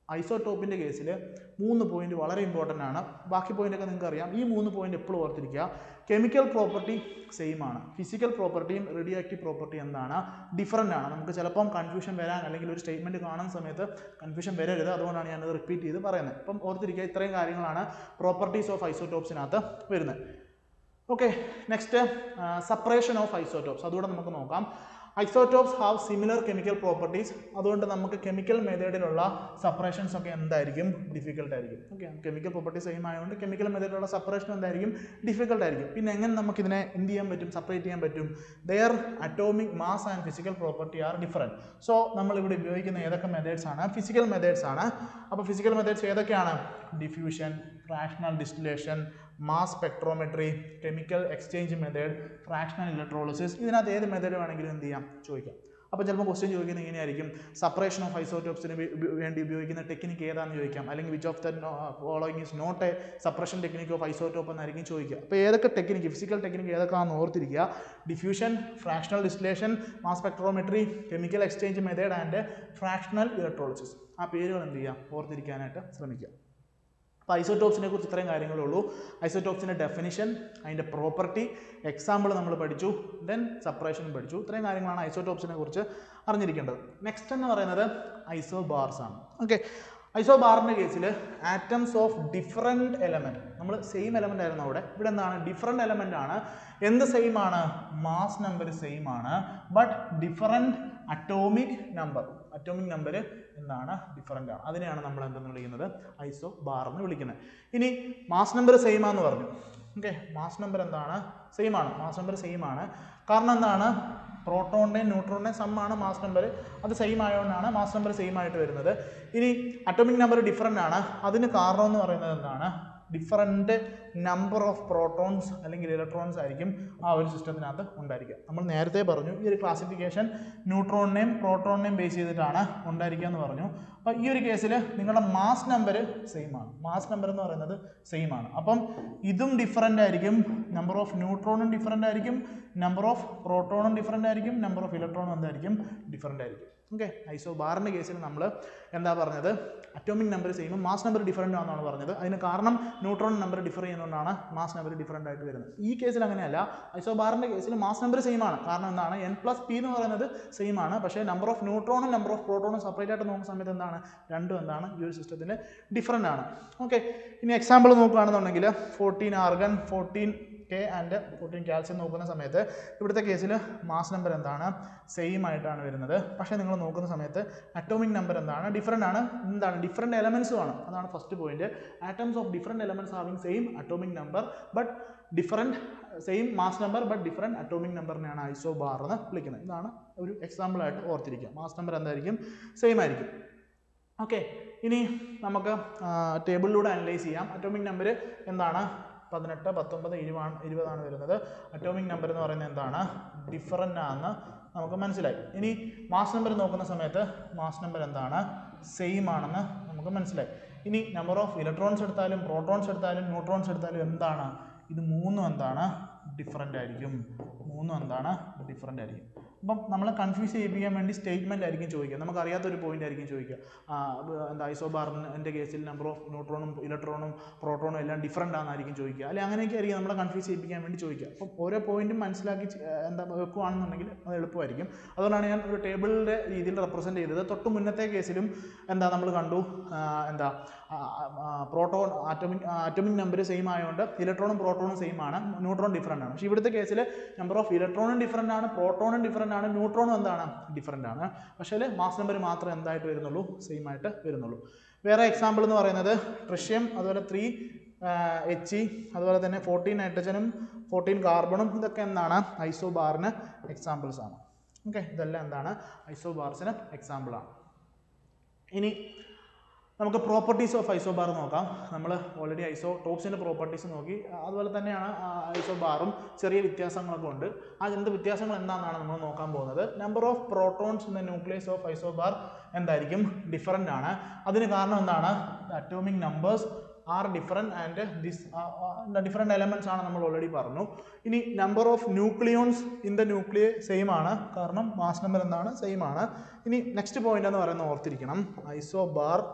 ഐസോടോപ്പിൻ്റെ കേസിൽ മൂന്ന് പോയിന്റ് വളരെ ഇമ്പോർട്ടൻ്റ് ആണ്. ബാക്കി പോയിൻ്റൊക്കെ നിങ്ങൾക്ക് അറിയാം. ഈ മൂന്ന് പോയിന്റ് എപ്പോഴും ഓർത്തിരിക്കുക. കെമിക്കൽ പ്രോപ്പർട്ടി സെയിം ആണ്, ഫിസിക്കൽ പ്രോപ്പർട്ടിയും റേഡിയോ ആക്റ്റീവ് പ്രോപ്പർട്ടി എന്താണ് ഡിഫറൻ്റ് ആണ്. നമുക്ക് ചിലപ്പം കൺഫ്യൂഷൻ വരാൻ അല്ലെങ്കിൽ ഒരു സ്റ്റേറ്റ്മെൻറ്റ് കാണുന്ന സമയത്ത് കൺഫ്യൂഷൻ വരരുത്, അതുകൊണ്ടാണ് ഞാനത് റിപ്പീറ്റ് ചെയ്ത് പറയുന്നത്. അപ്പം ഓർത്തിരിക്കുക, ഇത്രയും കാര്യങ്ങളാണ് പ്രോപ്പർട്ടീസ് ഓഫ് ഐസോടോപ്സിനകത്ത് വരുന്നത്. Okay, next separation of isotopes, അതുകൂടെ നമുക്ക് നോക്കാം. Isotopes have similar chemical properties, അതുകൊണ്ട് നമുക്ക് കെമിക്കൽ മെത്തേഡിലുള്ള സെപ്പറേഷൻസ് ഒക്കെ എന്തായിരിക്കും, ഡിഫിക്കൽട്ട് ആയിരിക്കും. ഓക്കെ, കെമിക്കൽ പ്രോപ്പർട്ടി സെയിം ആയതുകൊണ്ട് കെമിക്കൽ മെത്തേഡിലുള്ള സെപ്പറേഷൻ എന്തായിരിക്കും, ഡിഫിക്കൽട്ട് ആയിരിക്കും. പിന്നെ എങ്ങനെ നമുക്കിതിനെ എന്ത് ചെയ്യാൻ പറ്റും, സെപ്പറേറ്റ് ചെയ്യാൻ പറ്റും? Their atomic mass and physical property are different. So നമ്മളിവിടെ ഉപയോഗിക്കുന്ന ഏതൊക്കെ മെത്തേഡ്സ് ആണ്? ഫിസിക്കൽ മെത്തേഡ്സ് ആണ്. അപ്പോൾ ഫിസിക്കൽ മെത്തേഡ്സ് ഏതൊക്കെയാണ്? Diffusion, fractional distillation, mass spectrometry, chemical exchange method, fractional electrolysis. ഇതിനകത്ത് ഏത് മെത്തേഡ് വേണമെങ്കിലും എന്ത് ചെയ്യാം, ചോദിക്കാം. അപ്പോൾ ചിലപ്പോൾ ക്വസ്റ്റ്യൻ ചോദിക്കുന്നത് ഇങ്ങനെയായിരിക്കും, സെപ്പറേഷൻ ഓഫ് ഐസോടോപ്സിന് വേണ്ടി ഉപയോഗിക്കുന്ന ടെക്നിക്ക് ഏതാണെന്ന് ചോദിക്കാം, അല്ലെങ്കിൽ which of the following is not a separation technique of isotope എന്നായിരിക്കും ചോദിക്കുക. അപ്പോൾ ഏതൊക്കെ ടെക്നിക്ക്, ഫിസിക്കൽ ടെക്നിക്ക് ഏതൊക്കെയാണെന്ന് ഓർത്തിരിക്കുക. Diffusion, fractional distillation, mass spectrometry, chemical exchange method and fractional electrolysis. ആ പേരുകൾ എന്ത് ചെയ്യുക, ഓർത്തിരിക്കാനായിട്ട് ശ്രമിക്കുക. അപ്പോൾ ഐസോടോപ്സിനെ കുറിച്ച് ഇത്രയും കാര്യങ്ങളേ ഉള്ളൂ. ഐസോടോപ്സിൻ്റെ ഡെഫിനിഷൻ, അതിൻ്റെ പ്രോപ്പർട്ടി, എക്സാമ്പിൾ നമ്മൾ പഠിച്ചു, ദെൻ സെപ്പറേഷനും പഠിച്ചു. ഇത്രയും കാര്യങ്ങളാണ് ഐസോടോപ്സിനെ കുറിച്ച് അറിഞ്ഞിരിക്കേണ്ടത്. നെക്സ്റ്റ് എന്ന് പറയുന്നത് ഐസോബാർസ് ആണ്. ഓക്കെ, ഐസോബാറിൻ്റെ കേസിൽ ആറ്റംസ് ഓഫ് ഡിഫറെൻറ്റ് എലമെൻറ്റ്, നമ്മൾ സെയിം എലമെൻ്റ് ആയിരുന്നു അവിടെ, ഇവിടെ എന്താണ്, ഡിഫറെൻറ്റ് എലമെൻ്റ് ആണ്. എന്ത് സെയിം ആണ്? മാസ് നമ്പർ സെയിം ആണ്, but different atomic number. Atomic number എന്താണ്, ഡിഫറൻ്റ് ആണ്. അതിനെയാണ് നമ്മൾ എന്തെന്ന് വിളിക്കുന്നത്, ഐസോബാർ എന്ന് വിളിക്കുന്നത്. ഇനി മാസ് നമ്പർ സെയിം ആണെന്ന് പറഞ്ഞു. ഓക്കെ, മാസ് നമ്പർ എന്താണ്, സെയിം ആണ്. മാസ് നമ്പർ സെയിം ആണ്. കാരണം എന്താണ്, പ്രോട്ടോണിൻ്റെയും ന്യൂട്രോണിൻ്റെയും സമ്മാണ് മാസ് നമ്പർ, അത് സെയിം ആയതുകൊണ്ടാണ് മാസ് നമ്പർ സെയിം ആയിട്ട് വരുന്നത്. ഇനി അറ്റോമിക് നമ്പർ ഡിഫറൻ്റ് ആണ്. അതിന് കാരണം എന്ന് പറയുന്നത് എന്താണ്, ഡിഫറൻറ്റ് നമ്പർ ഓഫ് പ്രോട്ടോൺസ് അല്ലെങ്കിൽ ഇലക്ട്രോൺസ് ആയിരിക്കും ആ ഒരു സിസ്റ്റത്തിനകത്ത് ഉണ്ടായിരിക്കുക. നമ്മൾ നേരത്തെ പറഞ്ഞു ഈ ഒരു ക്ലാസിഫിക്കേഷൻ ന്യൂട്രോണിനെയും പ്രോട്ടോണിനെയും ബേസ് ചെയ്തിട്ടാണ് ഉണ്ടായിരിക്കുക എന്ന് പറഞ്ഞു. അപ്പോൾ ഈ ഒരു കേസിൽ നിങ്ങളുടെ മാസ് നമ്പർ സെയിം ആണ്. മാസ് നമ്പർ എന്ന് പറയുന്നത് സെയിം ആണ്. അപ്പം ഇതും ഡിഫറൻ്റ് ആയിരിക്കും, നമ്പർ ഓഫ് ന്യൂട്രോണും ഡിഫറൻ്റ് ആയിരിക്കും, നമ്പർ ഓഫ് പ്രോട്ടോണും ഡിഫറൻ്റ് ആയിരിക്കും, നമ്പർ ഓഫ് ഇലക്ട്രോണും എന്തായിരിക്കും, ഡിഫറൻ്റ് ആയിരിക്കും. ഓക്കെ, ഐസോബാറിൻ്റെ കേസിൽ നമ്മൾ എന്താ പറഞ്ഞത്, അറ്റോമിക് നമ്പർ സെയിമും മാസ് നമ്പർ ഡിഫറൻ്റ് ആണെന്നാണ് പറഞ്ഞത്. അതിന് കാരണം ന്യൂട്രോൺ നമ്പർ ഡിഫർ ചെയ്യുന്നതുകൊണ്ടാണ് മാസ് നമ്പർ ഡിഫറൻ്റ് ആയിട്ട് വരുന്നത്. ഈ കേസിൽ അങ്ങനെയല്ല. ഐസോബാറിൻ്റെ കേസിൽ മാസ് നമ്പർ സെയിം ആണ്. കാരണം എന്താണ്, എൻ പ്ലസ് പി എന്ന് പറയുന്നത് സെയിം ആണ്. പക്ഷേ നമ്പർ ഓഫ് ന്യൂട്രോണും നമ്പർ ഓഫ് പ്രോട്ടോണും സെപ്പറേറ്റ് ആയിട്ട് നോക്കുന്ന സമയത്ത് എന്താണ്, രണ്ടും എന്താണ്, ഈ ഒരു സിസ്റ്റത്തിൽ ഡിഫറൻ്റ് ആണ്. ഓക്കെ, ഇനി എക്സാമ്പിൾ നോക്കുകയാണെന്നുണ്ടെങ്കിൽ fourteen argon, fourteen K and fourteen calcium നോക്കുന്ന സമയത്ത് ഇവിടുത്തെ കേസിൽ മാസ് നമ്പർ എന്താണ്, സെയിം ആയിട്ടാണ് വരുന്നത്. പക്ഷേ നിങ്ങൾ നോക്കുന്ന സമയത്ത് അറ്റോമിക് നമ്പർ എന്താണ്, ഡിഫറൻ്റ് ആണ്. എന്താണ്, ഡിഫറെൻറ്റ് എലമെൻസും ആണ്. അതാണ് first point. Atoms of different elements having same atomic number but different, same mass number but different atomic നമ്പറിനെയാണ് ഐസോബാർ എന്ന് വിളിക്കുന്നത്. ഇതാണ് ഒരു എക്സാമ്പിൾ ആയിട്ട് ഓർത്തിരിക്കുക. മാസ് നമ്പർ എന്തായിരിക്കും, സെയിം ആയിരിക്കും. ഓക്കെ, ഇനി നമുക്ക് ടേബിളിലൂടെ അനലൈസ് ചെയ്യാം. അറ്റോമിക് നമ്പർ എന്താണ്, പതിനെട്ട്, പത്തൊമ്പത്, ഇരുപത് ഇരുപതാണ് വരുന്നത്. അറ്റോമിക് നമ്പർ എന്ന് പറയുന്നത് എന്താണ്, ഡിഫറൻ്റ് ആണെന്ന് നമുക്ക് മനസ്സിലായി. ഇനി മാസ് നമ്പർ നോക്കുന്ന സമയത്ത് മാസ് നമ്പർ എന്താണ്, സെയിം ആണെന്ന് നമുക്ക് മനസ്സിലായി. ഇനി നമ്പർ ഓഫ് ഇലക്ട്രോൺസ് എടുത്താലും പ്രോട്ടോൺസ് എടുത്താലും ന്യൂട്രോൺസ് എടുത്താലും എന്താണ്, ഇത് മൂന്നും എന്താണ്, ഡിഫറൻ്റ് ആയിരിക്കും. മൂന്നും എന്താണ്, ഡിഫറൻ്റ് ആയിരിക്കും. അപ്പം നമ്മളെ കൺഫ്യൂസ് ചെയ്യിപ്പിക്കാൻ വേണ്ടി സ്റ്റേറ്റ്മെൻ്റ് ആയിരിക്കും ചോദിക്കുക. നമുക്കറിയാത്തൊരു പോയിന്റ് ആയിരിക്കും ചോദിക്കുക. എന്താ, ഐസോബാറിൻ്റെ കേസിൽ നമ്പർ ഓഫ് ന്യൂട്രോണും ഇലക്ട്രോണും പ്രോട്ടോണും എല്ലാം ഡിഫറൻ്റ് ആണെന്നായിരിക്കും ചോദിക്കുക. അല്ലെങ്കിൽ അങ്ങനെയൊക്കെ ആയിരിക്കും നമ്മളെ കൺഫ്യൂസ് ചെയ്യിപ്പിക്കാൻ വേണ്ടി ചോദിക്കുക. അപ്പം ഓരോ പോയിന്റും മനസ്സിലാക്കി എന്താ വെക്കുകയാണെന്നുണ്ടെങ്കിൽ അത് എളുപ്പമായിരിക്കും. അതുകൊണ്ടാണ് ഞാൻ ഒരു ടേബിളിൻ്റെ രീതിയിൽ റെപ്രസെൻറ്റ് ചെയ്തത്. തൊട്ട് മുന്നത്തെ കേസിലും എന്താ നമ്മൾ കണ്ടു, എന്താ proton atomic atomic number same ആയതുകൊണ്ട് ഇലക്ട്രോണും പ്രോട്ടോണും സെയിം ആണ്, ന്യൂട്രോൺ ഡിഫറൻ്റ് ആണ്. പക്ഷേ ഇവിടുത്തെ കേസിൽ നമ്പർ ഓഫ് ഇലക്ട്രോണും ഡിഫറൻ്റ് ആണ്, പ്രോട്ടോണും ഡിഫറൻ്റ് ആണ്, ന്യൂട്രോണും എന്താണ്, ഡിഫറൻ്റ് ആണ്. പക്ഷേ മാസ് നമ്പർ മാത്രമേ എന്തായിട്ട് വരുന്നുള്ളൂ, സെയിം ആയിട്ട് വരുന്നുള്ളൂ. വേറെ എക്സാമ്പിൾ എന്ന് പറയുന്നത് ട്രിഷ്യം, അതുപോലെ ത്രീ എച്ച് ഇ, അതുപോലെ തന്നെ ഫോർട്ടീൻ നൈട്രജനും ഫോർട്ടീൻ കാർബണും, ഇതൊക്കെ എന്താണ്, ഐസോബാറിന് എക്സാമ്പിൾസ് ആണ്. ഓക്കെ, ഇതെല്ലാം എന്താണ്, ഐസോബാർസിന് എക്സാമ്പിളാണ്. ഇനി നമുക്ക് പ്രോപ്പർട്ടീസ് ഓഫ് ഐസോബാർ നോക്കാം. നമ്മൾ ഓൾറെഡി ഐസോടോപ്സിൻ്റെ പ്രോപ്പർട്ടീസ് നോക്കി. അതുപോലെ തന്നെയാണ് ഐസോബാറും ചെറിയ വ്യത്യാസങ്ങളൊക്കെ ഉണ്ട്. ആ എന്ത് വ്യത്യാസങ്ങൾ എന്താണെന്നാണ് നമ്മൾ നോക്കാൻ പോകുന്നത്. Number of protons in the nucleus of isobar എന്തായിരിക്കും, ഡിഫറൻ്റ് ആണ്. അതിന് കാരണം എന്താണ്, atomic numbers are different and this different elements ആണ് നമ്മൾ ഓൾറെഡി പറഞ്ഞു. ഇനി number of nucleons in the nuclei same ആണ്, കാരണം മാസ് നമ്പർ എന്താണ്, സെയിം ആണ്. ഇനി നെക്സ്റ്റ് പോയിന്റ് എന്ന് പറയുന്നത് ഓർത്തിരിക്കണം, isobar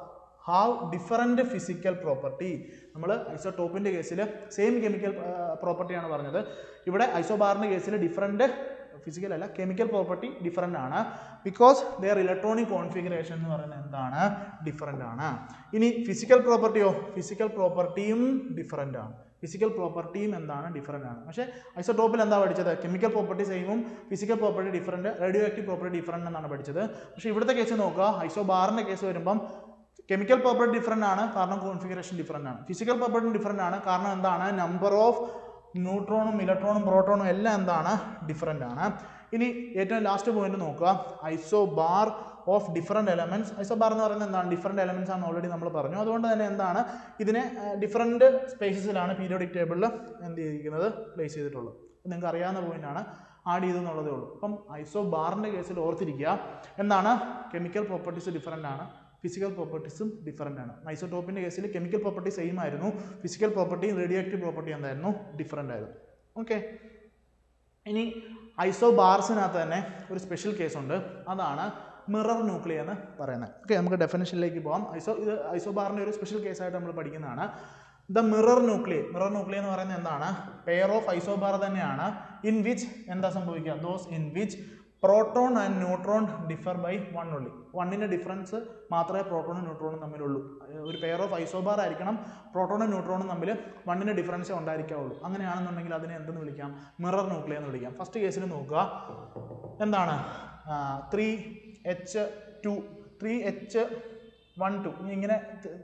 have different physical property. നമ്മൾ ഐസോടോപ്പിൻ്റെ കേസിൽ സെയിം കെമിക്കൽ പ്രോപ്പർട്ടിയാണ് പറഞ്ഞത്. ഇവിടെ ഐസോബാറിൻ്റെ കേസിൽ ഡിഫറൻറ്റ് ഫിസിക്കൽ അല്ല കെമിക്കൽ പ്രോപ്പർട്ടി ഡിഫറൻ്റ് ആണ്. ബിക്കോസ് ദെയർ ഇലക്ട്രോണിക് കോൺഫിഗറേഷൻ എന്ന് പറയുന്നത് എന്താണ്? ഡിഫറൻ്റ് ആണ്. ഇനി ഫിസിക്കൽ പ്രോപ്പർട്ടിയോ? ഫിസിക്കൽ പ്രോപ്പർട്ടിയും ഡിഫറൻ്റ് ആണ്. ഫിസിക്കൽ പ്രോപ്പർട്ടിയും എന്താണ്? ഡിഫറൻ്റ് ആണ്. പക്ഷേ ഐസോടോപ്പിൽ എന്താ പഠിച്ചത്? കെമിക്കൽ പ്രോപ്പർട്ടി സെയിമും physical property different, radioactive property different എന്നാണ് പഠിച്ചത്. പക്ഷേ ഇവിടുത്തെ കേസ് നോക്കുക, ഐസോബാറിൻ്റെ കേസ് വരുമ്പം കെമിക്കൽ പ്രോപ്പർട്ടി ഡിഫറൻ്റ് ആണ്, കാരണം കോൺഫിഗറേഷൻ ഡിഫറൻ്റ് ആണ്. ഫിസിക്കൽ പ്രോപ്പർട്ടി ഡിഫറൻ്റ് ആണ്, കാരണം എന്താണ്? നമ്പർ ഓഫ് ന്യൂട്രോണും ഇലക്ട്രോണും പ്രോട്ടോണും എല്ലാം എന്താണ്? ഡിഫറൻ്റ് ആണ്. ഇനി ഏറ്റവും ലാസ്റ്റ് പോയിന്റ് നോക്കുക, isobar of different elements. Isobar എന്ന് പറയുന്നത് എന്താണ്? ഡിഫറെൻറ്റ് എലമെൻറ്റ്സ് ആണ് ഓൾറെഡി നമ്മൾ പറഞ്ഞു. അതുകൊണ്ട് തന്നെ എന്താണ്? ഇതിനെ ഡിഫറെൻറ്റ് സ്പേസസിലാണ് പീരിയോഡിക് ടേബിളിൽ എന്ത് ചെയ്തിരിക്കുന്നത്? പ്ലേസ് ചെയ്തിട്ടുള്ളത്. നിങ്ങൾക്ക് അറിയാവുന്ന പോയിന്റാണ്, ആഡ് ചെയ്തെന്നുള്ളതേ ഉള്ളൂ. അപ്പം ഐസോബാറിൻ്റെ കേസിൽ ഓർത്തിരിക്കുക എന്താണ്? കെമിക്കൽ പ്രോപ്പർട്ടീസ് ഡിഫറൻ്റ് ആണ്, ഫിസിക്കൽ പ്രോപ്പർട്ടീസും ഡിഫറൻ്റ് ആണ്. ഐസോടോപ്പിൻ്റെ കേസിൽ കെമിക്കൽ പ്രോപ്പർട്ടി സെയിം ആയിരുന്നു, physical property radioactive property എന്തായിരുന്നു? ഡിഫറൻ്റ് ആയിരുന്നു. ഓക്കെ. ഇനി ഐസോബാർസിനകത്ത് തന്നെ ഒരു സ്പെഷ്യൽ കേസുണ്ട്, അതാണ് മിറർ ന്യൂക്ലിയ എന്ന് പറയുന്നത്. ഓക്കെ, നമുക്ക് ഡെഫിനിഷനിലേക്ക് പോകാം. ഐസോ ഇത് ഐസോബാറിൻ്റെ ഒരു സ്പെഷ്യൽ കേസായിട്ട് നമ്മൾ പഠിക്കുന്നതാണ്. The mirror nuclei. Mirror nuclei എന്ന് പറയുന്നത് എന്താണ്? പെയർ ഓഫ് ഐസോബാർ തന്നെയാണ്. ഇൻ വിച്ച് എന്താ സംഭവിക്കുക? Those in which proton and neutron differ by one only. വണ്ണിൻ്റെ ഡിഫറൻസ് മാത്രമേ പ്രോട്ടോണും ന്യൂട്രോണും തമ്മിലുള്ളൂ. ഒരു പെയർ ഓഫ് ഐസോബാർ ആയിരിക്കണം, പ്രോട്ടോണും ന്യൂട്രോണും തമ്മിൽ വണ്ണിൻ്റെ ഡിഫറൻസേ ഉണ്ടായിരിക്കാവുള്ളൂ. അങ്ങനെയാണെന്നുണ്ടെങ്കിൽ അതിനെ എന്തെന്ന് വിളിക്കാം? മിറർ ന്യൂക്ലിയ എന്ന് വിളിക്കാം. ഫസ്റ്റ് കേസിൽ നോക്കുക, എന്താണ്? Three H two three H one two ഇങ്ങനെ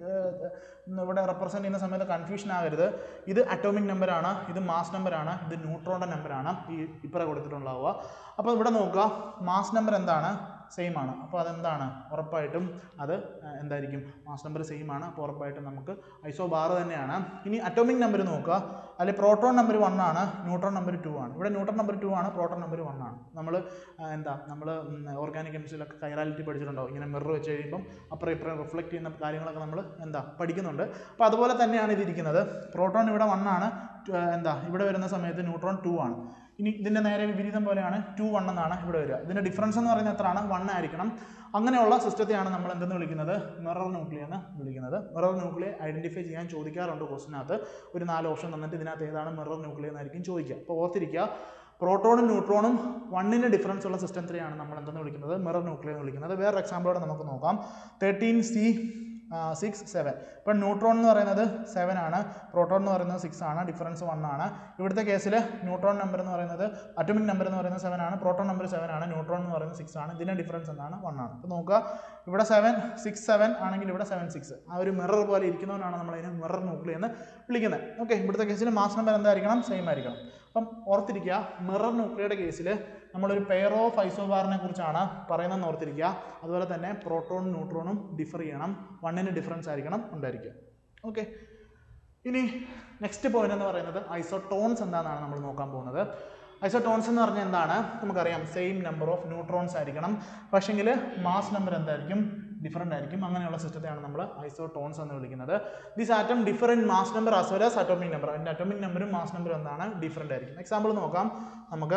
ഇവിടെ റെപ്രസെൻറ്റ് ചെയ്യുന്ന സമയത്ത് കൺഫ്യൂഷൻ ആകരുത്. ഇത് അറ്റോമിക് നമ്പറാണ്, ഇത് മാസ് നമ്പറാണ്, ഇത് ന്യൂട്രോണിൻ്റെ നമ്പറാണ് ഈ ഇപ്പറ കൊടുത്തിട്ടുണ്ടാവുക. അപ്പോൾ ഇവിടെ നോക്കുക, മാസ് നമ്പർ എന്താണ്? സെയിം ആണ്. അപ്പോൾ അതെന്താണ്? ഉറപ്പായിട്ടും അത് എന്തായിരിക്കും? മാസ് നമ്പർ സെയിം ആണ്. അപ്പോൾ ഉറപ്പായിട്ടും നമുക്ക് ഐസോബാർ തന്നെയാണ്. ഇനി അറ്റോമിക് നമ്പർ നോക്കുക, അതിൽ പ്രോട്ടോൺ നമ്പർ വൺ ആണ്, ന്യൂട്രോൺ നമ്പർ ടു ആണ്. ഇവിടെ ന്യൂട്രോൺ നമ്പർ ടു ആണ്, പ്രോട്ടോൺ നമ്പർ വൺ ആണ്. നമ്മൾ എന്താ നമ്മൾ ഓർഗാനിക് കെമിസ്ട്രിയിലൊക്കെ കൈറാലിറ്റി പഠിച്ചിട്ടുണ്ടാവും. ഇങ്ങനെ മിറർ വെച്ച് കഴിയുമ്പം അപ്പുറം ഇപ്പുറം റിഫ്ലക്ട് ചെയ്യുന്ന കാര്യങ്ങളൊക്കെ നമ്മൾ എന്താ പഠിക്കുന്നുണ്ട്. അപ്പോൾ അതുപോലെ തന്നെയാണ് ഇതിരിക്കുന്നത്. പ്രോട്ടോൺ ഇവിടെ വൺ ആണ്, എന്താ ഇവിടെ വരുന്ന സമയത്ത് ന്യൂട്രോൺ ടു ആണ്. ഇനി ഇതിൻ്റെ നേരെ വിപരീതം പോലെയാണ് ടു വൺ എന്നാണ് ഇവിടെ വരിക. ഇതിൻ്റെ ഡിഫറൻസ് എന്ന് പറയുന്നത് എത്രയാണ്? വൺ ആയിരിക്കണം. അങ്ങനെയുള്ള സിസ്റ്റത്തെയാണ് നമ്മൾ എന്തെന്ന് വിളിക്കുന്നത്? മിറർ ന്യൂക്ലിയ എന്ന് വിളിക്കുന്നത്. മിറർ ന്യൂക്ലിയ ഐഡൻറ്റിഫൈ ചെയ്യാൻ ചോദിക്കാറുണ്ട് ക്വസ്റ്റിനകത്ത്. ഒരു നാല് ഓപ്ഷൻ തന്നിട്ട് ഇതിനകത്ത് ഏതാണ് മിറർ ന്യൂക്ലിയ എന്നായിരിക്കും ചോദിക്കുക. അപ്പോൾ ഓർത്തിരിക്കുക, പ്രോട്ടോണും ന്യൂട്രോണും വണ്ണിന് ഡിഫറൻസ് ഉള്ള സിസ്റ്റത്തിനെയാണ് നമ്മൾ എന്തെന്ന് വിളിക്കുന്നത്? മിറർ ന്യൂക്ലിയ എന്ന് വിളിക്കുന്നത്. വേറെ എക്സാമ്പിളോടെ നമുക്ക് നോക്കാം. Thirteen C six seven. ഇപ്പം ന്യൂട്രോൺ എന്ന് പറയുന്നത് സെവൻ ആണ്, പ്രോട്ടോൺ എന്ന് പറയുന്നത് സിക്സ് ആണ്, ഡിഫറൻസ് വൺ ആണ്. ഇവിടുത്തെ കേസിൽ ന്യൂട്രോൺ നമ്പർ എന്ന് പറയുന്നത് അറ്റോമിക് നമ്പർ എന്ന് പറയുന്നത് സെവൻ ആണ്, പ്രോട്ടോൺ നമ്പർ സെവൻ ആണ്, ന്യൂട്രോൺ എന്ന് പറയുന്നത് സിക്സ് ആണ്. ഇതിൻ്റെ ഡിഫറൻസ് എന്താണ്? വൺ ആണ്. അപ്പോൾ നോക്കുക, ഇവിടെ സെവൻ സിക്സ് സെവൻ ആണെങ്കിൽ ഇവിടെ സെവൻ സിക്സ്. ആ ഒരു മിറർ പോലെ ഇരിക്കുന്നതുകൊണ്ടാണ് നമ്മൾ അതിന് മിറർ ന്യൂക്ലിയ എന്ന് വിളിക്കുന്നത്. ഓക്കെ, ഇവിടുത്തെ കേസിൽ മാസ് നമ്പർ എന്തായിരിക്കണം? സെയിം ആയിരിക്കണം. അപ്പം ഓർത്തിരിക്കുക, മിറർ ന്യൂക്ലിയയുടെ കേസിൽ നമ്മളൊരു പെയർ ഓഫ് ഐസോബാറിനെ കുറിച്ചാണ് പറയുന്നതെന്ന് ഓർത്തിരിക്കുക. അതുപോലെ തന്നെ പ്രോട്ടോണും ന്യൂട്രോണും ഡിഫർ ചെയ്യണം, വണ്ണിന് ഡിഫറൻസ് ആയിരിക്കണം ഉണ്ടായിരിക്കുക. ഓക്കെ, ഇനി നെക്സ്റ്റ് പോയിന്റ് എന്ന് പറയുന്നത് ഐസോടോൺസ് എന്താണെന്നാണ് നമ്മൾ നോക്കാൻ പോകുന്നത്. ഐസോടോൺസ് എന്ന് പറഞ്ഞാൽ എന്താണ്? നമുക്കറിയാം, സെയിം നമ്പർ ഓഫ് ന്യൂട്രോൺസ് ആയിരിക്കണം, പക്ഷെങ്കിൽ മാസ് നമ്പർ എന്തായിരിക്കും? ഡിഫറൻ്റ് ആയിരിക്കും. അങ്ങനെയുള്ള സിസ്റ്റത്തെയാണ് നമ്മൾ ഐസോടോൺസ് എന്ന് വിളിക്കുന്നത്. This atom differ in mass number as well as atomic number. അതിൻ്റെ അറ്റോമിക് നമ്പറും മാസ് നമ്പറും എന്താണ്? ഡിഫറൻ്റ് ആയിരിക്കും. എക്സാമ്പിൾ നോക്കാം നമുക്ക്.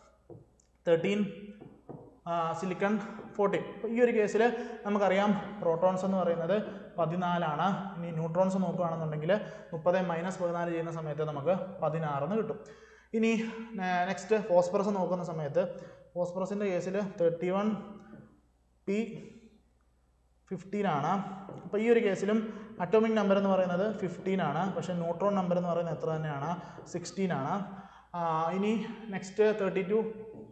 Thirteen silicon fourteen. അപ്പോൾ ഈ ഒരു കേസിൽ നമുക്കറിയാം പ്രോട്ടോൺസ് എന്ന് പറയുന്നത് പതിനാലാണ്. ഇനി ന്യൂട്രോൺസ് നോക്കുകയാണെന്നുണ്ടെങ്കിൽ മുപ്പത് മൈനസ് പതിനാല് ചെയ്യുന്ന സമയത്ത് നമുക്ക് പതിനാറെന്ന് കിട്ടും. ഇനി നെക്സ്റ്റ് ഫോസ്ഫറസ് നോക്കുന്ന സമയത്ത് ഫോസ്ഫറസിൻ്റെ കേസിൽ തേർട്ടി വൺ പി ഫിഫ്റ്റീൻ ആണ്. അപ്പോൾ ഈ ഒരു കേസിലും അറ്റോമിക് നമ്പർ എന്ന് പറയുന്നത് ഫിഫ്റ്റീൻ ആണ്, പക്ഷേ ന്യൂട്രോൺ നമ്പർ എന്ന് പറയുന്നത് എത്ര തന്നെയാണ്? സിക്സ്റ്റീൻ ആണ്. ഇനി next thirty two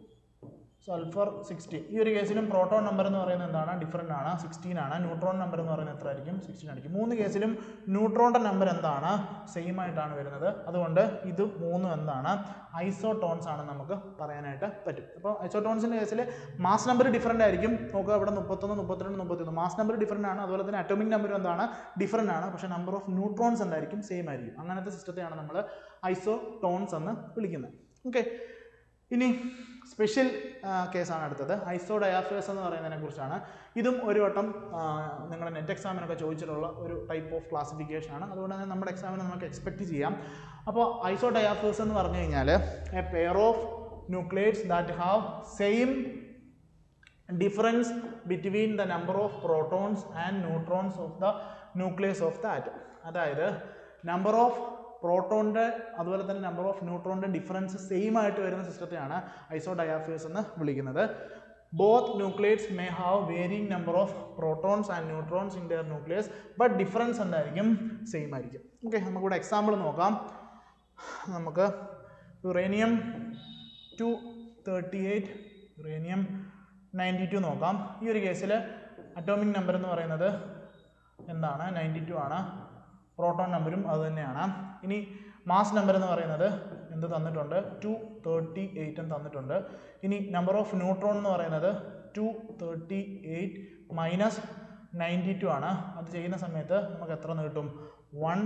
sulphur sixteen. ഈ ഒരു കേസിലും പ്രോട്ടോൺ നമ്പർ എന്ന് പറയുന്നത് എന്താണ്? ഡിഫറൻ്റ് ആണ്, സിക്സ്റ്റീൻ ആണ്. ന്യൂട്രോൺ നമ്പർ എന്ന് പറയുന്നത് എത്ര ആയിരിക്കും? സിക്സ്റ്റീൻ ആയിരിക്കും. മൂന്ന് കേസിലും ന്യൂട്രോണിൻ്റെ നമ്പർ എന്താണ്? സെയിം ആയിട്ടാണ് വരുന്നത്. അതുകൊണ്ട് ഇത് മൂന്നും എന്താണ്? ഐസോടോൺസ് ആണെന്ന് നമുക്ക് പറയാനായിട്ട് പറ്റും. അപ്പോൾ ഐസോടോൺസിൻ്റെ കേസിൽ മാസ് നമ്പർ ഡിഫറൻ്റ് ആയിരിക്കും. നോക്കുക, ഇവിടെ മുപ്പത്തൊന്ന് മുപ്പത്തിരണ്ട് മുപ്പത്തൊന്ന് മാസ് നമ്പർ ഡിഫറൻ്റ് ആണ്. അതുപോലെ തന്നെ അറ്റോമിക് നമ്പർ എന്താണ്? ഡിഫറൻ്റ് ആണ്. പക്ഷേ നമ്പർ ഓഫ് ന്യൂട്രോൺസ് എന്തായിരിക്കും? സെയിം ആയിരിക്കും. അങ്ങനത്തെ സിസ്റ്റത്തെയാണ് നമ്മൾ ഐസോടോൺസ് എന്ന് വിളിക്കുന്നത്. ഓക്കെ, ഇനി സ്പെഷ്യൽ കേസാണ് അടുത്തത്. ഐസോഡയാഫേഴ്സ് എന്ന് പറയുന്നതിനെ കുറിച്ചാണ്. ഇതും ഒരു വട്ടം നിങ്ങളുടെ നെറ്റ് എക്സാമിനൊക്കെ ചോദിച്ചിട്ടുള്ള ഒരു ടൈപ്പ് ഓഫ് ക്ലാസിഫിക്കേഷൻ ആണ്. അതുകൊണ്ട് തന്നെ നമ്മുടെ എക്സാമിന് നമുക്ക് എക്സ്പെക്റ്റ് ചെയ്യാം. അപ്പോൾ ഐസോഡയാഫേഴ്സ് എന്ന് പറഞ്ഞു കഴിഞ്ഞാൽ a pair of nuclides that have same difference between the number of protons and neutrons of the nucleus of the atom. അതായത് നമ്പർ ഓഫ് പ്രോട്ടോണിൻ്റെ അതുപോലെ തന്നെ നമ്പർ ഓഫ് ന്യൂട്രോണിൻ്റെ ഡിഫറൻസ് സെയിം ആയിട്ട് വരുന്ന സിസ്റ്റത്തെയാണ് ഐസോഡയാഫേസ് എന്ന് വിളിക്കുന്നത്. Both nuclides may have varying number of protons and neutrons in their nucleus, but difference എന്തായിരിക്കും? സെയിം ആയിരിക്കും. ഓക്കെ, നമുക്കിവിടെ എക്സാമ്പിൾ നോക്കാം. നമുക്ക് uranium two thirty eight uranium ninety two നോക്കാം. ഈ ഒരു കേസിൽ അറ്റോമിക് നമ്പർ എന്ന് പറയുന്നത് എന്താണ്? നയൻറ്റി ടു ആണ്. പ്രോട്ടോൺ നമ്പറും അത് തന്നെയാണ്. ഇനി മാസ് നമ്പർ എന്ന് പറയുന്നത് എന്ത് തന്നിട്ടുണ്ട്? ടു തേർട്ടി എയ്റ്റും തന്നിട്ടുണ്ട്. ഇനി നമ്പർ ഓഫ് ന്യൂട്രോൺ എന്ന് പറയുന്നത് two thirty eight minus ninety two ആണ്. അത് ചെയ്യുന്ന സമയത്ത് നമുക്ക് എത്ര എന്ന് കിട്ടും? വൺ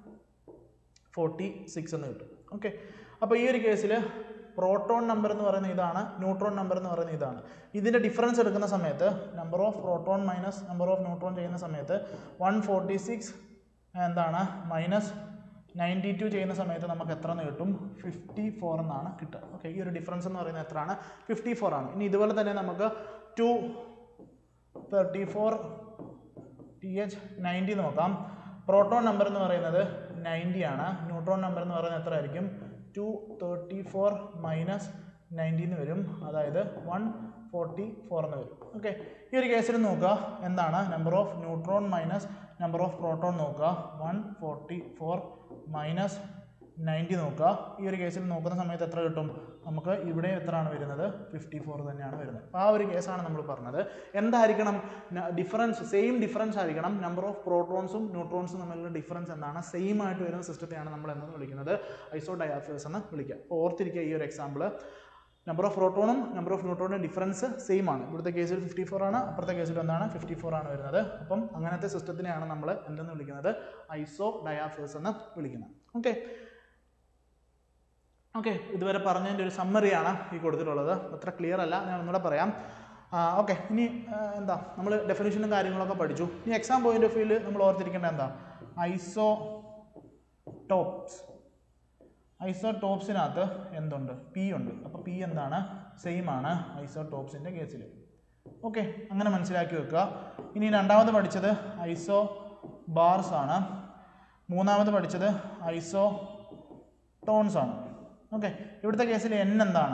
ഫോർട്ടി സിക്സ് എന്ന് കിട്ടും. ഓക്കെ, അപ്പോൾ ഈ ഒരു കേസിൽ പ്രോട്ടോൺ നമ്പർ എന്ന് പറയുന്നത് ഇതാണ്, ന്യൂട്രോൺ നമ്പർ എന്ന് പറയുന്നത് ഇതാണ്. ഇതിൻ്റെ ഡിഫറൻസ് എടുക്കുന്ന സമയത്ത് number of proton minus number of neutron ചെയ്യുന്ന സമയത്ത് വൺ ഫോർട്ടി സിക്സ് എന്താണ് മൈനസ് നയൻറ്റി ടു ചെയ്യുന്ന സമയത്ത് നമുക്ക് എത്ര എന്ന് കിട്ടും? ഫിഫ്റ്റി ഫോർ എന്നാണ് കിട്ടുക. ഓക്കെ, ഈ ഒരു ഡിഫറൻസ് എന്ന് പറയുന്നത് എത്രയാണ്? ഫിഫ്റ്റി ഫോർ ആണ്. ഇനി ഇതുപോലെ തന്നെ നമുക്ക് two thirty four T H ninety നോക്കാം. പ്രോട്ടോൺ നമ്പർ എന്ന് പറയുന്നത് നയൻറ്റി ആണ്. ന്യൂട്രോൺ നമ്പർ എന്ന് പറയുന്നത് എത്ര ആയിരിക്കും? Two thirty four minus ninety എന്ന് വരും. അതായത് വൺ ഫോർട്ടി ഫോർ എന്ന് വരും. ഓക്കെ, ഈ ഒരു കേസിൽ നോക്കുക എന്താണ് number of neutron minus number of proton നോക്കുക. One forty four minus ninety നോക്കുക. ഈ ഒരു കേസിൽ നോക്കുന്ന സമയത്ത് എത്ര കിട്ടും? നമുക്ക് ഇവിടെ എത്രയാണ് വരുന്നത്? ഫിഫ്റ്റി ഫോർ തന്നെയാണ് വരുന്നത്. അപ്പോൾ ആ ഒരു കേസാണ് നമ്മൾ പറഞ്ഞത്. എന്തായിരിക്കണം ഡിഫറൻസ്? സെയിം ഡിഫറൻസ് ആയിരിക്കണം. നമ്പർ ഓഫ് പ്രോട്ടോൺസും ന്യൂട്രോൺസും തമ്മിലുള്ള ഡിഫറൻസ് എന്താണ്? സെയിം ആയിട്ട് വരുന്ന സിസ്റ്റത്തെയാണ് നമ്മൾ എന്ന് വിളിക്കുന്നത് ഐസോഡയാഫേസ് എന്ന് വിളിക്കുക. അപ്പോൾ ഓർത്തിരിക്കുക ഈ ഒരു എക്സാമ്പിൾ. നമ്പർ ഓഫ് പ്രോട്ടോണും നമ്പർ ഓഫ് ന്യൂട്രോണിൻ്റെ ഡിഫറൻസ് സെയിം ആണ്. ഇവിടുത്തെ കേസിൽ ഫിഫ്റ്റി ഫോർ ആണ്, അപ്പുറത്തെ കേസിൽ എന്താണ്? ഫിഫ്റ്റി ഫോർ ആണ് വരുന്നത്. അപ്പം അങ്ങനത്തെ സിസ്റ്റത്തിനെയാണ് നമ്മൾ എന്തെന്ന് വിളിക്കുന്നത്? ഐസോഡയാഫേസ് എന്ന് വിളിക്കുന്നത്. ഓക്കെ ഓക്കെ ഇതുവരെ പറഞ്ഞതിൻ്റെ ഒരു സമ്മറിയാണ് ഈ കൊടുത്തിട്ടുള്ളത്. അത്ര ക്ലിയർ അല്ല, ഞാൻ ഒന്നുകൂടെ പറയാം. ഓക്കെ, ഇനി എന്താ നമ്മൾ ഡെഫിനിഷനും കാര്യങ്ങളൊക്കെ പഠിച്ചു. ഇനി എക്സാം പോയിന്റ് ഓഫ് വ്യൂവിൽ നമ്മൾ ഓർത്തിരിക്കേണ്ട എന്താ? ഐസോടോപ്സ്. ഐസോടോപ്സിനകത്ത് എന്തുണ്ട്? പി ഉണ്ട്. അപ്പോൾ പി എന്താണ്? സെയിം ആണ് ഐസോടോപ്സിൻ്റെ കേസിൽ. ഓക്കെ, അങ്ങനെ മനസ്സിലാക്കി വെക്കുക. ഇനി രണ്ടാമത് പഠിച്ചത് ഐസോ ബാർസ് ആണ്. മൂന്നാമത് പഠിച്ചത് ഐസോ ടോൺസ് ആണ്. ഓക്കെ, ഇവിടുത്തെ കേസിൽ എൻ എന്താണ്?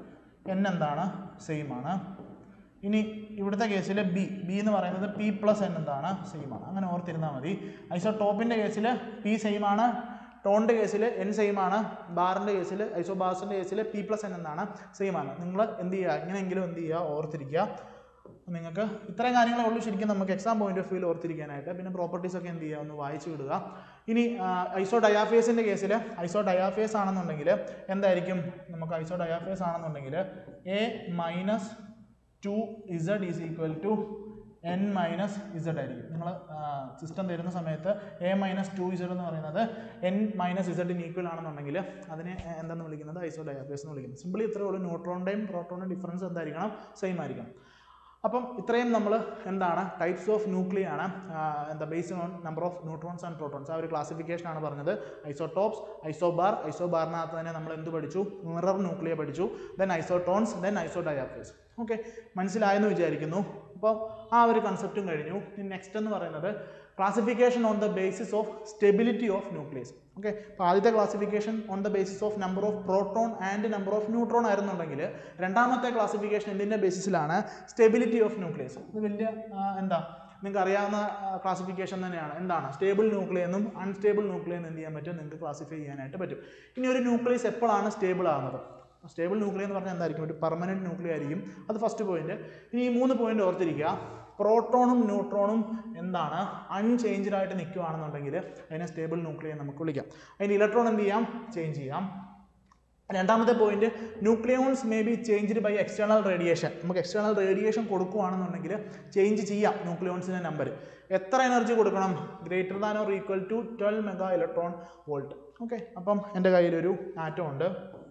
എൻ എന്താണ്? സെയിം ആണ്. ഇനി ഇവിടുത്തെ കേസിൽ ബി ബി എന്ന് പറയുന്നത് പി പ്ലസ് എൻ എന്താണ്? സെയിം ആണ്. അങ്ങനെ ഓർത്തിരുന്നാൽ മതി. ഐസോടോപ്പിൻ്റെ കേസിൽ പി സെയിം ആണ്, ടോണിൻ്റെ കേസിൽ എൻ സെയിം ആണ്, ബാറിൻ്റെ കേസിൽ ഐസോ ബാർസിൻ്റെ കേസിൽ പി പ്ലസ് എൻ എന്താണ്? സെയിം ആണ്. നിങ്ങൾ എന്ത് ചെയ്യുക? ഇങ്ങനെയെങ്കിലും എന്ത് ചെയ്യുക? ഓർത്തിരിക്കുക. നിങ്ങൾക്ക് ഇത്രയും കാര്യങ്ങളേ ഉള്ളൂ ശരിക്കും നമുക്ക് എക്സാം പോയിന്റ് ഓഫ് വ്യൂവിൽ ഓർത്തിരിക്കാനായിട്ട്. പിന്നെ പ്രോപ്പർട്ടീസ് ഒക്കെ എന്ത് ചെയ്യുക? ഒന്ന് വായിച്ചു വിടുക. ഇനി ഐസോ ഡയാഫേസിൻ്റെ കേസിൽ ഐസോ ഡയാഫേസ് ആണെന്നുണ്ടെങ്കിൽ എന്തായിരിക്കും? നമുക്ക് ഐസോ ഡയാഫേസ് ആണെന്നുണ്ടെങ്കിൽ A minus two Z is equal to N minus Z ആയിരിക്കും. നിങ്ങൾ സിസ്റ്റം തരുന്ന സമയത്ത് എ മൈനസ് ടു ഇസഡ് എന്ന് പറയുന്നത് എൻ മൈനസ് ഇസഡിന് ഈക്വൽ ആണെന്നുണ്ടെങ്കിൽ അതിനെ എന്താണെന്ന് വിളിക്കുന്നത്? ഐസോ ഡയാഫേസ് എന്ന് വിളിക്കുന്നത്. സിമ്പിളി ഇത്രയേ ഉള്ളൂ. ന്യൂട്രോണിൻ്റെയും പ്രോട്ടോണിൻ്റെയും ഡിഫറൻസ് എന്തായിരിക്കണം? സെയിം ആയിരിക്കണം. അപ്പം ഇത്രയും നമ്മൾ എന്താണ് ടൈപ്സ് ഓഫ് ന്യൂക്ലിയ ആണ് എന്താ based on number of neutrons and protons ആ ഒരു ക്ലാസിഫിക്കേഷൻ ആണ് പറഞ്ഞത്. ഐസോടോപ്സ്, ഐസോബാർ, ഐസോബാറിനകത്ത് തന്നെ നമ്മൾ എന്ത് പഠിച്ചു? മിറർ ന്യൂക്ലിയ പഠിച്ചു. Then isotones, then isodiaphers. Okay, മനസ്സിലായെന്ന് വിചാരിക്കുന്നു. അപ്പോൾ ആ ഒരു കൺസെപ്റ്റും കഴിഞ്ഞു. നെക്സ്റ്റ് എന്ന് പറയുന്നത് classification on the basis of stability of nucleus. Okay, അപ്പോൾ ആദ്യത്തെ classification on the basis of number of proton and number of neutron ആയിരുന്നുണ്ടെങ്കിൽ രണ്ടാമത്തെ ക്ലാസിഫിക്കേഷൻ എന്തിൻ്റെ ബേസിസിലാണ്? Stability of nucleus. ഇത് വലിയ എന്താ നിങ്ങൾക്ക് അറിയാവുന്ന ക്ലാസിഫിക്കേഷൻ തന്നെയാണ്. എന്താണ്? സ്റ്റേബിൾ ന്യൂക്ലിയ എന്നും അൺസ്റ്റേബിൾ ന്യൂക്ലിയ എന്നും എന്ത് ചെയ്യാൻ പറ്റും? നിങ്ങൾക്ക് ക്ലാസിഫൈ ചെയ്യാനായിട്ട് പറ്റും. ഇനി ഒരു ന്യൂക്ലിയസ് എപ്പോഴാണ് സ്റ്റേബിൾ ആകുന്നത്? സ്റ്റേബിൾ ന്യൂക്ലിയ എന്ന് പറഞ്ഞാൽ എന്തായിരിക്കും? ഒരു പെർമനൻറ്റ് ന്യൂക്ലിയ ആയിരിക്കും. അത് ഫസ്റ്റ് പോയിന്റ്. ഇനി ഈ മൂന്ന് പോയിന്റ് ഓർത്തിരിക്കുക. പ്രോട്ടോണും ന്യൂട്രോണും എന്താണ്? അൺചേഞ്ച്ഡ് ആയിട്ട് നിൽക്കുകയാണെന്നുണ്ടെങ്കിൽ അതിനെ സ്റ്റേബിൾ ന്യൂക്ലിയ നമുക്ക് വിളിക്കാം. അതിന് ഇലക്ട്രോൺ എന്ത് ചെയ്യാം? ചേഞ്ച് ചെയ്യാം. രണ്ടാമത്തെ point, nucleons may be changed by external radiation. നമുക്ക് എക്സ്റ്റേണൽ റേഡിയേഷൻ കൊടുക്കുകയാണെന്നുണ്ടെങ്കിൽ ചേഞ്ച് ചെയ്യാം ന്യൂക്ലിയോൺസിൻ്റെ നമ്പർ. എത്ര എനർജി കൊടുക്കണം? Greater than or equal to twelve mega electron volt. Okay, അപ്പം എൻ്റെ കയ്യിലൊരു ആറ്റം ഉണ്ട്,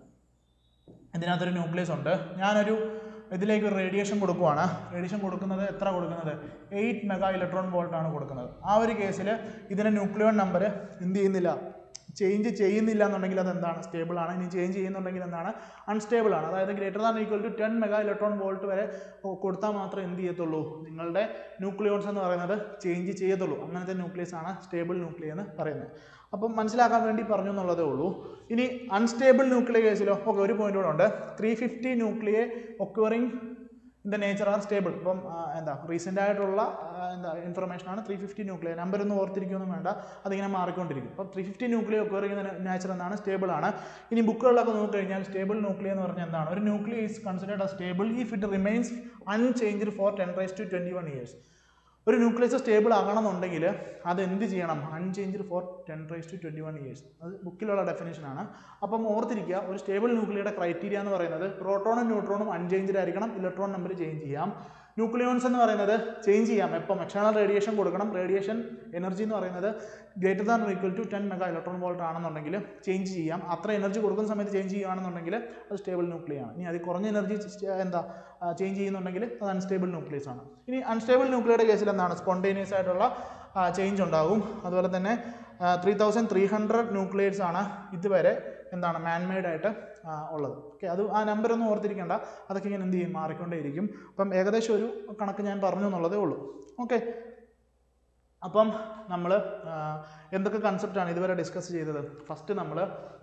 ഇതിനകത്തൊരു ന്യൂക്ലിയസ് ഉണ്ട്. ഞാനൊരു ഇതിലേക്ക് ഒരു റേഡിയേഷൻ കൊടുക്കുവാണ്. റേഡിയേഷൻ കൊടുക്കുന്നത് എത്ര കൊടുക്കുന്നത്? എയ്റ്റ് മെഗാ ഇലക്ട്രോൺ വോൾട്ട് ആണ് കൊടുക്കുന്നത്. ആ ഒരു കേസിൽ ഇതിൻ്റെ ന്യൂക്ലിയോൺ നമ്പർ എന്ത് ചെയ്യുന്നില്ല? ചേഞ്ച് ചെയ്യുന്നില്ല എന്നുണ്ടെങ്കിൽ അത് എന്താണ് സ്റ്റേബിൾ ആണ്. ഇനി ചേഞ്ച് ചെയ്യുന്നുണ്ടെങ്കിൽ എന്താണ് അൺസ്റ്റേബിൾ ആണ്. അതായത് greater than equal to ten mega electron volt വരെ കൊടുത്താൽ മാത്രമേ എന്ത് ചെയ്യത്തുള്ളൂ, നിങ്ങളുടെ ന്യൂക്ലിയോൺസ് എന്ന് പറയുന്നത് ചേഞ്ച് ചെയ്യത്തുള്ളൂ. അങ്ങനത്തെ ന്യൂക്ലിയസ് ആണ് സ്റ്റേബിൾ ന്യൂക്ലിയ എന്ന് പറയുന്നത്. അപ്പം മനസ്സിലാക്കാൻ വേണ്ടി പറഞ്ഞു എന്നുള്ളതേ ഉള്ളൂ. ഇനി അൺസ്റ്റേബിൾ ന്യൂക്ലിയ കേസിലോ ഓക്കെ ഒരു പോയിന്റ് കൂടെ ഉണ്ട്. Three fifty nuclei occurring in the nature are stable. ഇപ്പം എന്താ റീസെൻ്റ് ആയിട്ടുള്ള എന്താ ഇൻഫർമേഷനാണ് ത്രീ ഫിഫ്റ്റി ന്യൂക്ലിയ. നമ്പർ ഒന്നും ഓർത്തിരിക്കുകയൊന്നും വേണ്ട, അതിങ്ങനെ മാറിക്കൊണ്ടിരിക്കും. അപ്പം three fifty nuclei occurring in the nature എന്നാണ്, സ്റ്റേബിൾ ആണ്. ഇനി ബുക്കുകളിലൊക്കെ നോക്കിക്കഴിഞ്ഞാൽ സ്റ്റേബിൾ ന്യൂക്ലിയ എന്ന് പറഞ്ഞാൽ എന്താണ്, ഒരു nuclei is considered as stable if it remains unchanged for ten raise to twenty one years. ഒരു ന്യൂക്ലിയസ് സ്റ്റേബിൾ ആകണമെന്നുണ്ടെങ്കിൽ അത് എന്ത് ചെയ്യണം, unchanged for ten raise to twenty one years. അത് ബുക്കിലുള്ള ഡെഫിനേഷനാണ്. അപ്പം ഓർത്തിരിക്കുക, ഒരു സ്റ്റേബിൾ ന്യൂക്ലിയയുടെ ക്രൈറ്റീരിയ എന്ന് പറയുന്നത് പ്രോട്ടോണും ന്യൂട്രോണും അൺചേഞ്ച്ഡ് ആയിരിക്കണം, ഇലക്ട്രോൺ നമ്പർ ചേഞ്ച് ചെയ്യാം. ന്യൂക്ലിയോൺസ് എന്ന് പറയുന്നത് ചേഞ്ച് ചെയ്യാം എപ്പം, എക്സ്റ്റേണൽ റേഡിയേഷൻ കൊടുക്കണം. റേഡിയേഷൻ എനർജി എന്ന് പറയുന്നത് greater than equal to ten mega electron volt ആണെന്നുണ്ടെങ്കിൽ ചേഞ്ച് ചെയ്യാം. അത്ര എനർജി കൊടുക്കുന്ന സമയത്ത് ചേഞ്ച് ചെയ്യുകയാണെന്നുണ്ടെങ്കിൽ അത് സ്റ്റേബിൾ ന്യൂക്ലിയ ആണ്. ഇനി അത് കുറഞ്ഞ എനർജി എന്താ ചേഞ്ച് ചെയ്യുന്നുണ്ടെങ്കിൽ അത് അൺസ്റ്റേബിൾ ന്യൂക്ലിയസ് ആണ്. ഇനി അൺസ്റ്റേബിൾ ന്യൂക്ലിയയുടെ കേസിൽ എന്താണ്, സ്പോണ്ടേനിയസ് ആയിട്ടുള്ള ചേഞ്ച് ഉണ്ടാകും. അതുപോലെ തന്നെ three thousand three hundred nucleates ആണ് ഇതുവരെ എന്താണ് മാൻമെയ്ഡ് ആയിട്ട് ഉള്ളത്. ഓക്കെ, അത് ആ നമ്പർ ഒന്നും ഓർത്തിരിക്കേണ്ട, അതൊക്കെ ഇങ്ങനെ എന്ത് ചെയ്യും, മാറിക്കൊണ്ടേയിരിക്കും. അപ്പം ഏകദേശം ഒരു കണക്ക് ഞാൻ പറഞ്ഞു എന്നുള്ളതേ ഉള്ളൂ. ഓക്കെ, അപ്പം നമ്മൾ എന്തൊക്കെ കൺസെപ്റ്റാണ് ഇതുവരെ ഡിസ്കസ് ചെയ്തത്. ഫസ്റ്റ് നമ്മൾ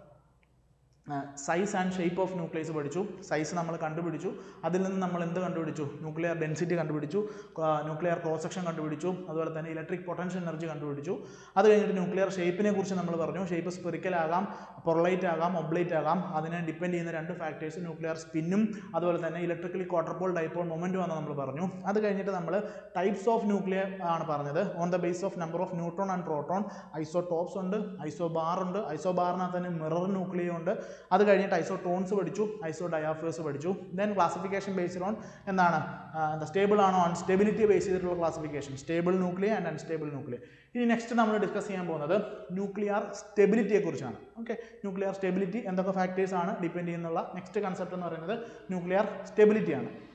size and shape of nucleus പഠിച്ചു. സൈസ് നമ്മൾ കണ്ടുപിടിച്ചു. അതിൽ നിന്ന് നമ്മൾ എന്ത് കണ്ടുപിടിച്ചു, ന്യൂക്ലിയർ ഡെൻസിറ്റി കണ്ടുപിടിച്ചു, ന്യൂക്ലിയർ ക്രോസ് സെക്ഷൻ കണ്ടുപിടിച്ചു, അതുപോലെ തന്നെ ഇലക്ട്രിക് പൊട്ടൻഷ്യൽ എനർജി കണ്ടുപിടിച്ചു. അത് കഴിഞ്ഞിട്ട് ന്യൂക്ലിയർ ഷേപ്പിനെ കുറിച്ച് നമ്മൾ പറഞ്ഞു. ഷേപ്പ് സ്പെറിക്കൽ ആകാം, പൊറലൈറ്റ് ആകാം, ഒബ്ലൈറ്റ് ആകാം. അതിനെ ഡിപ്പെൻഡ് ചെയ്യുന്ന രണ്ട് ഫാക്ടേഴ്സ് ന്യൂക്ലിയർ സ്പിന്നും അതുപോലെ തന്നെ ഇലക്ട്രിക്കലി ക്വാഡർപോൾ ഡൈപോൾ മൊമെൻറ്റും ആണ് നമ്മൾ പറഞ്ഞു. അത് കഴിഞ്ഞിട്ട് നമ്മൾ ടൈപ്സ് ഓഫ് ന്യൂക്ലിയർ ആണ് പറഞ്ഞത്. On the base of number of neutron and proton. Isotopes ഉണ്ട്, ഐസോ ബാർ ഉണ്ട്, ഐസോ ബാറിനകത്ത് തന്നെ മിറർ ന്യൂക്ലിയ ഉണ്ട്. അത് കഴിഞ്ഞിട്ട് ഐസോടോൺസ് പഠിച്ചു, ഐസോ ഡയാഫേഴ്സ് പഠിച്ചു. ദെൻ ക്ലാസിഫിക്കേഷൻ ബേസ്ഡ് ഓൺ എന്താണ് എന്താ സ്റ്റേബിൾ ആണോ അൺസ്റ്റെബിലിറ്റി ബേസ് ചെയ്തിട്ടുള്ള classification, stable nuclei and unstable nuclei. ഇനി നെക്സ്റ്റ് നമ്മൾ ഡിസ്കസ് ചെയ്യാൻ പോകുന്നത് ന്യൂക്ലിയർ സ്റ്റെബിലിറ്റിയെ കുറിച്ചാണ്. ഓക്കെ, ന്യൂക്ലിയർ സ്റ്റെബിലിറ്റി എന്തൊക്കെ ഫാക്ടേഴ്സ് ആണ് ഡിപ്പെൻഡ് ചെയ്യുന്നുള്ള നെക്സ്റ്റ് കൺസെപ്റ്റ് എന്ന് പറയുന്നത് ന്യൂക്ലിയർ സ്റ്റെബിലിറ്റി ആണ്.